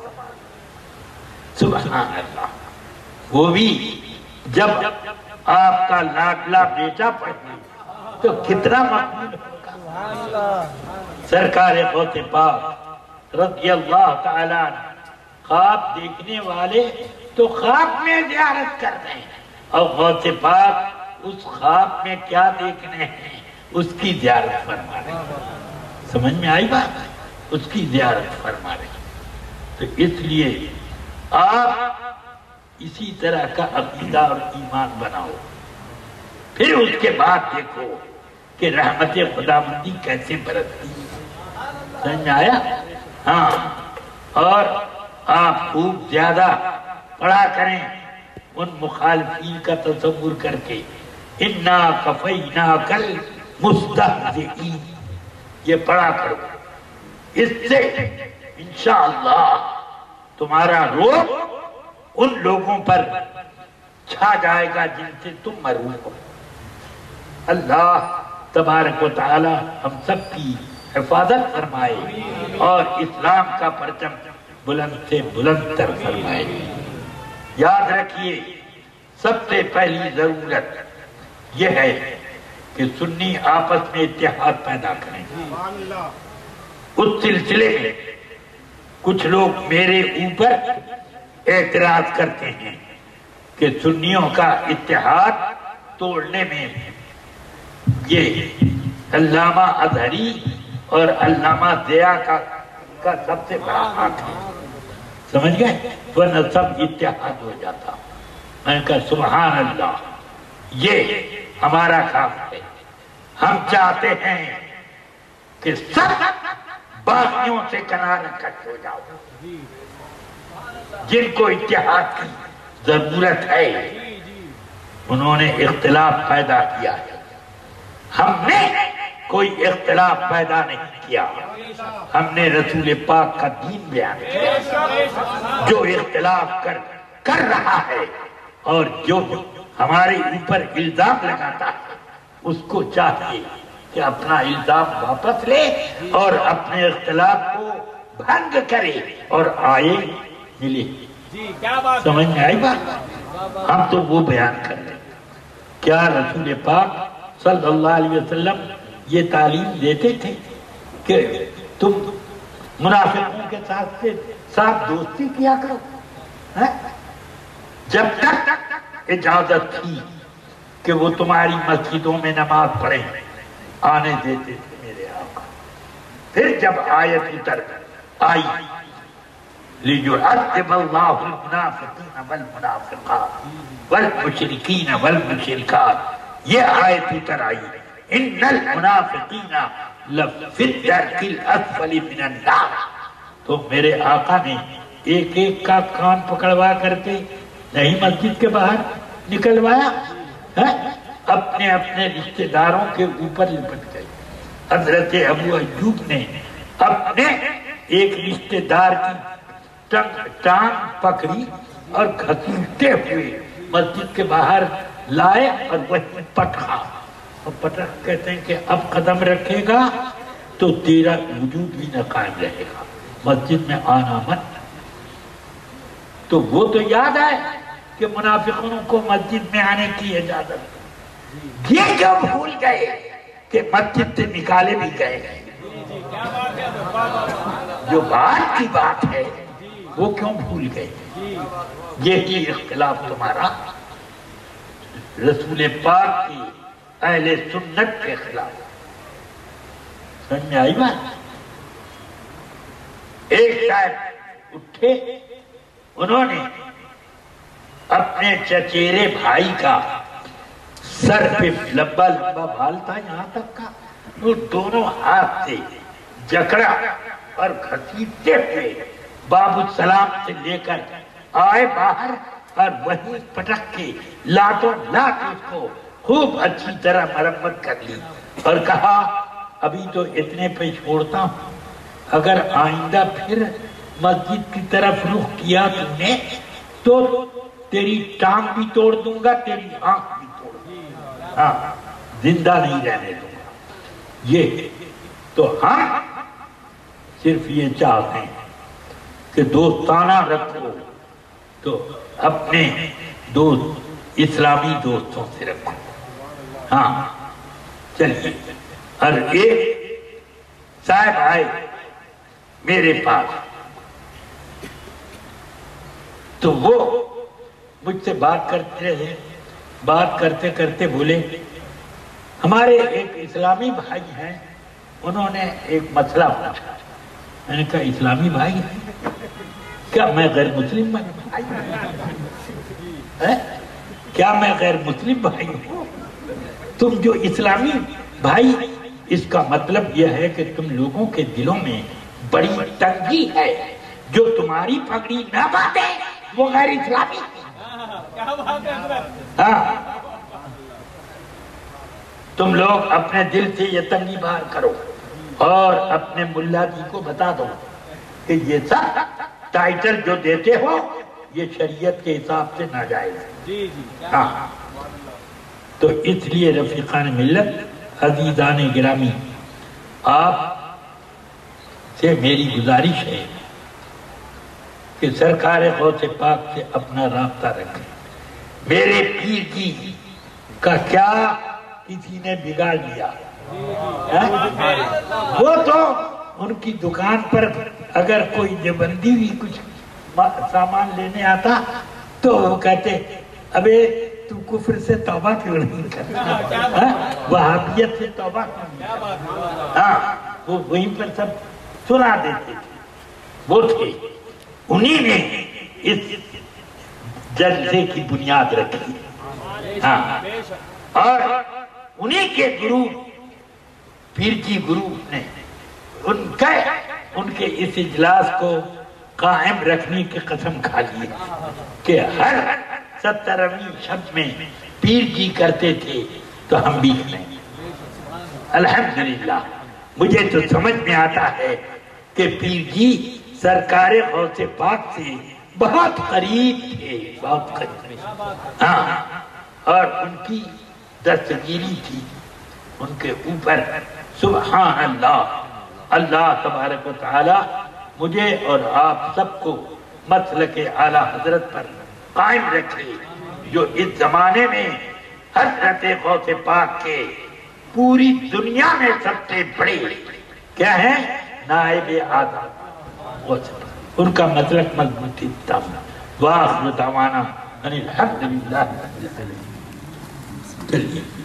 سبحان اللہ، وہ بھی جب آپ کا لاڈلا بیٹا پڑھے تو کتنا مقبول ہوگا۔ سرکار غوث پاک رضی اللہ تعالیٰ عنہ خواب دیکھنے والے تو خواب میں زیارت کر رہے ہیں، اور غوث پاک اس خواب میں کیا دیکھنے ہیں اس کی زیارت فرما رہے ہیں۔ سمجھ میں آئی بات؟ اس کی زیارت فرما رہے ہیں۔ تو اس لیے آپ اسی طرح کا عقیدہ اور ایمان بناؤ، پھر اس کے بعد دیکھو کہ رحمت خداوندی کیسے برستی۔ سمجھ میں آیا؟ ہاں، اور آپ خوب زیادہ پڑھا کریں ان مخالفین کا تصور کر کے، اِنَّا كَفَيْنَاكَ الْمُسْتَهْزِئِينَ، یہ پڑھا کرو، اس سے انشاءاللہ تمہارا روب ان لوگوں پر چھا جائے گا جن سے تم مرعوب ہو۔ اللہ تبارک و تعالی ہم سب کی حفاظت فرمائے اور اسلام کا پرچم بلند سے بلند تر فرمائے۔ یاد رکھیے، سب سے پہلی ضرورت یہ ہے کہ سنی آپس میں اتحاد پیدا کریں۔ اس سلسلے میں کچھ لوگ میرے اوپر اعتراض کرتے ہیں کہ سنیوں کا اتحاد توڑنے میں یہ علامہ اظہری اور علامہ ضیاء کا سب سے بڑا ہاتھ ہے۔ سمجھ گئے؟ ورنہ سب اتحاد ہو جاتا۔ میں نے کہا سبحان اللہ، یہ ہمارا کام ہے۔ ہم چاہتے ہیں کہ سب باغیوں سے کنارہ کٹ ہو جاؤ، جن کو اتحاد کی ضرورت ہے انہوں نے اختلاف پیدا کیا ہے۔ ہم نے کوئی اختلاف پیدا نہیں کیا، ہم نے رسول پاک کا دین بیان کیا۔ جو اختلاف کر رہا ہے اور جو ہمارے اوپر الزام لگاتا ہے، اس کو چاہیے کہ اپنا الزام واپس لے اور اپنے اختلاف کو بھنگ کرے اور آئے ملے۔ سمجھ میں آئی بات؟ ہم تو وہ بیان کر رہے ہیں۔ کیا رسول پاک صلی اللہ علیہ وسلم یہ تعلیم دیتے تھے کہ تم منافقوں کے ساتھ دوستی کیا کرو؟ جب تک اجازت تھی کہ وہ تمہاری مسجدوں میں نماز پڑھیں آنے دیتے تھے میرے آقا۔ پھر جب آیت اتر آئی لِيُعَذِّبَ اللَّهُ الْمُنَافِقِينَ وَالْمُنَافِقَاتِ وَالْمُشْرِكِينَ وَالْمُشْرِكَاتِ، یہ آیت اتر آئی إِنَّ الْمُنَافِقِينَ لَفِي الدَّرْكِ الْأَسْفَلِ مِنَ النَّارِ۔ تو میرے آقا نے ایک ایک کا کان پکڑوا کر کے نہیں مسجد کے باہر نکلوایا، اپنے اپنے رشتہ داروں کے اوپر لپٹ گئے۔ حضرت ابو ایوب نے اپنے ایک رشتہ دار کی ٹانگ پکڑی اور گھسیٹتے ہوئے مسجد کے باہر لائے اور وہی پٹخا، اور پٹخ کہتے ہیں کہ اب قدم رکھے گا تو تیرا وجود بھی نہ قائم رہے گا، مسجد میں آنا مت۔ تو وہ تو یاد ہے کہ منافقوں کو مسجد میں آنے کی اجازت، یہ کیوں بھول گئے کہ مسجد سے نکالے بھی گئے، جو بات کی بات ہے وہ کیوں بھول گئے؟ یہی اختلاف تمہارا رسول پاک کی اہل سنت کے خلاف۔ سمجھ میں آئی بات؟ ایک صاحب اٹھے، انہوں نے اپنے چچیرے بھائی کا سر پہ لمبا لمبا بال تھا یہاں تک کا، وہ دونوں ہاتھ سے جکڑا اور گھسیٹتے ہوئے باب السلام سے لے کر آئے باہر، اور وہیں پٹک کے لاتوں لات اس کو خوب اچھی طرح مرمت کر لی اور کہا ابھی تو اتنے پہ چھوڑتا ہوں، اگر آئندہ پھر مسجد کی طرف رخ کیا تم نے تو تیری ٹانگ بھی توڑ دوں گا، تیری آنکھ بھی توڑ دوں گا، ہاں زندہ نہیں رہنے دوں گا۔ یہ تو ہم صرف یہ چاہتے ہیں کہ دوستانہ رکھو تو اپنے دوست اسلامی دوستوں سے رکھو۔ ہاں چلیے، اور ایک صاحب آئے میرے پاس تو وہ مجھ سے بات کرتے رہے، بات کرتے کرتے بولے ہمارے ایک اسلامی بھائی ہیں، انہوں نے ایک مسئلہ پوچھا۔ میں نے کہا اسلامی بھائی ہیں؟ کیا میں غیر مسلم بھائی ہوں؟ کیا میں غیر مسلم بھائی ہوں؟ تم جو اسلامی بھائی، اس کا مطلب یہ ہے کہ تم لوگوں کے دلوں میں بڑی تنگی ہے، جو تمہاری پگڑی نہ باندھے وہ غیر اسلامی۔ ہاں، تم لوگ اپنے دل سے یہ تنگی باہر کرو اور اپنے ملا جی کو بتا دو کہ یہ سب ٹائٹل جو دیتے ہو یہ شریعت کے حساب سے ناجائز ہے۔ ہاں، تو اس لیے رفیقان ملت، عزیزان گرامی، آپ سے میری گزارش ہے کہ سرکار غوث پاک سے اپنا رابطہ رکھیں۔ میرے پیر کی کا کیا کسی نے بگاڑ لیا؟ وہ تو ان کی دکان پر اگر کوئی دیوبندی بھی کچھ سامان لینے آتا تو وہ کہتے ابے تو کفر سے توبہ کیوں نہیں کرتا، وہابیت سے توبہ کیوں نہیں کرتا؟ ہاں، وہ وہیں پر سب سنا دیتے تھے۔ وہ تھے، انہی نے اس جلسے کی بنیاد رکھی۔ ہاں، اور انہی کے گروپ پیر کی گروپ نے ان کے اس اجلاس کو قائم رکھنے کی قسم کھا لی کہ ہر 70ویں شب میں پیر جی کرتے تھے تو ہم بھی کریں گے۔ الحمدللہ مجھے تو سمجھ میں آتا ہے کہ پیر جی سرکار غوث پاک سے بہت قریب تھے، بہت قریب۔ ہاں، اور ان کی دستگیری تھی ان کے اوپر۔ سبحان اللہ، اللہ تبارک و تعالی مجھے اور آپ سب کو مسلک اعلیٰ حضرت پر قائم رکھے، جو اس زمانے میں حضرت غوث پاک کے پوری دنیا میں سب سے بڑے کیا ہیں؟ نائب اعظم غوث پاک، ان کا مسلک مضبوطی تام۔ وآخر دعوانا ان الحمدللہ۔ چلیے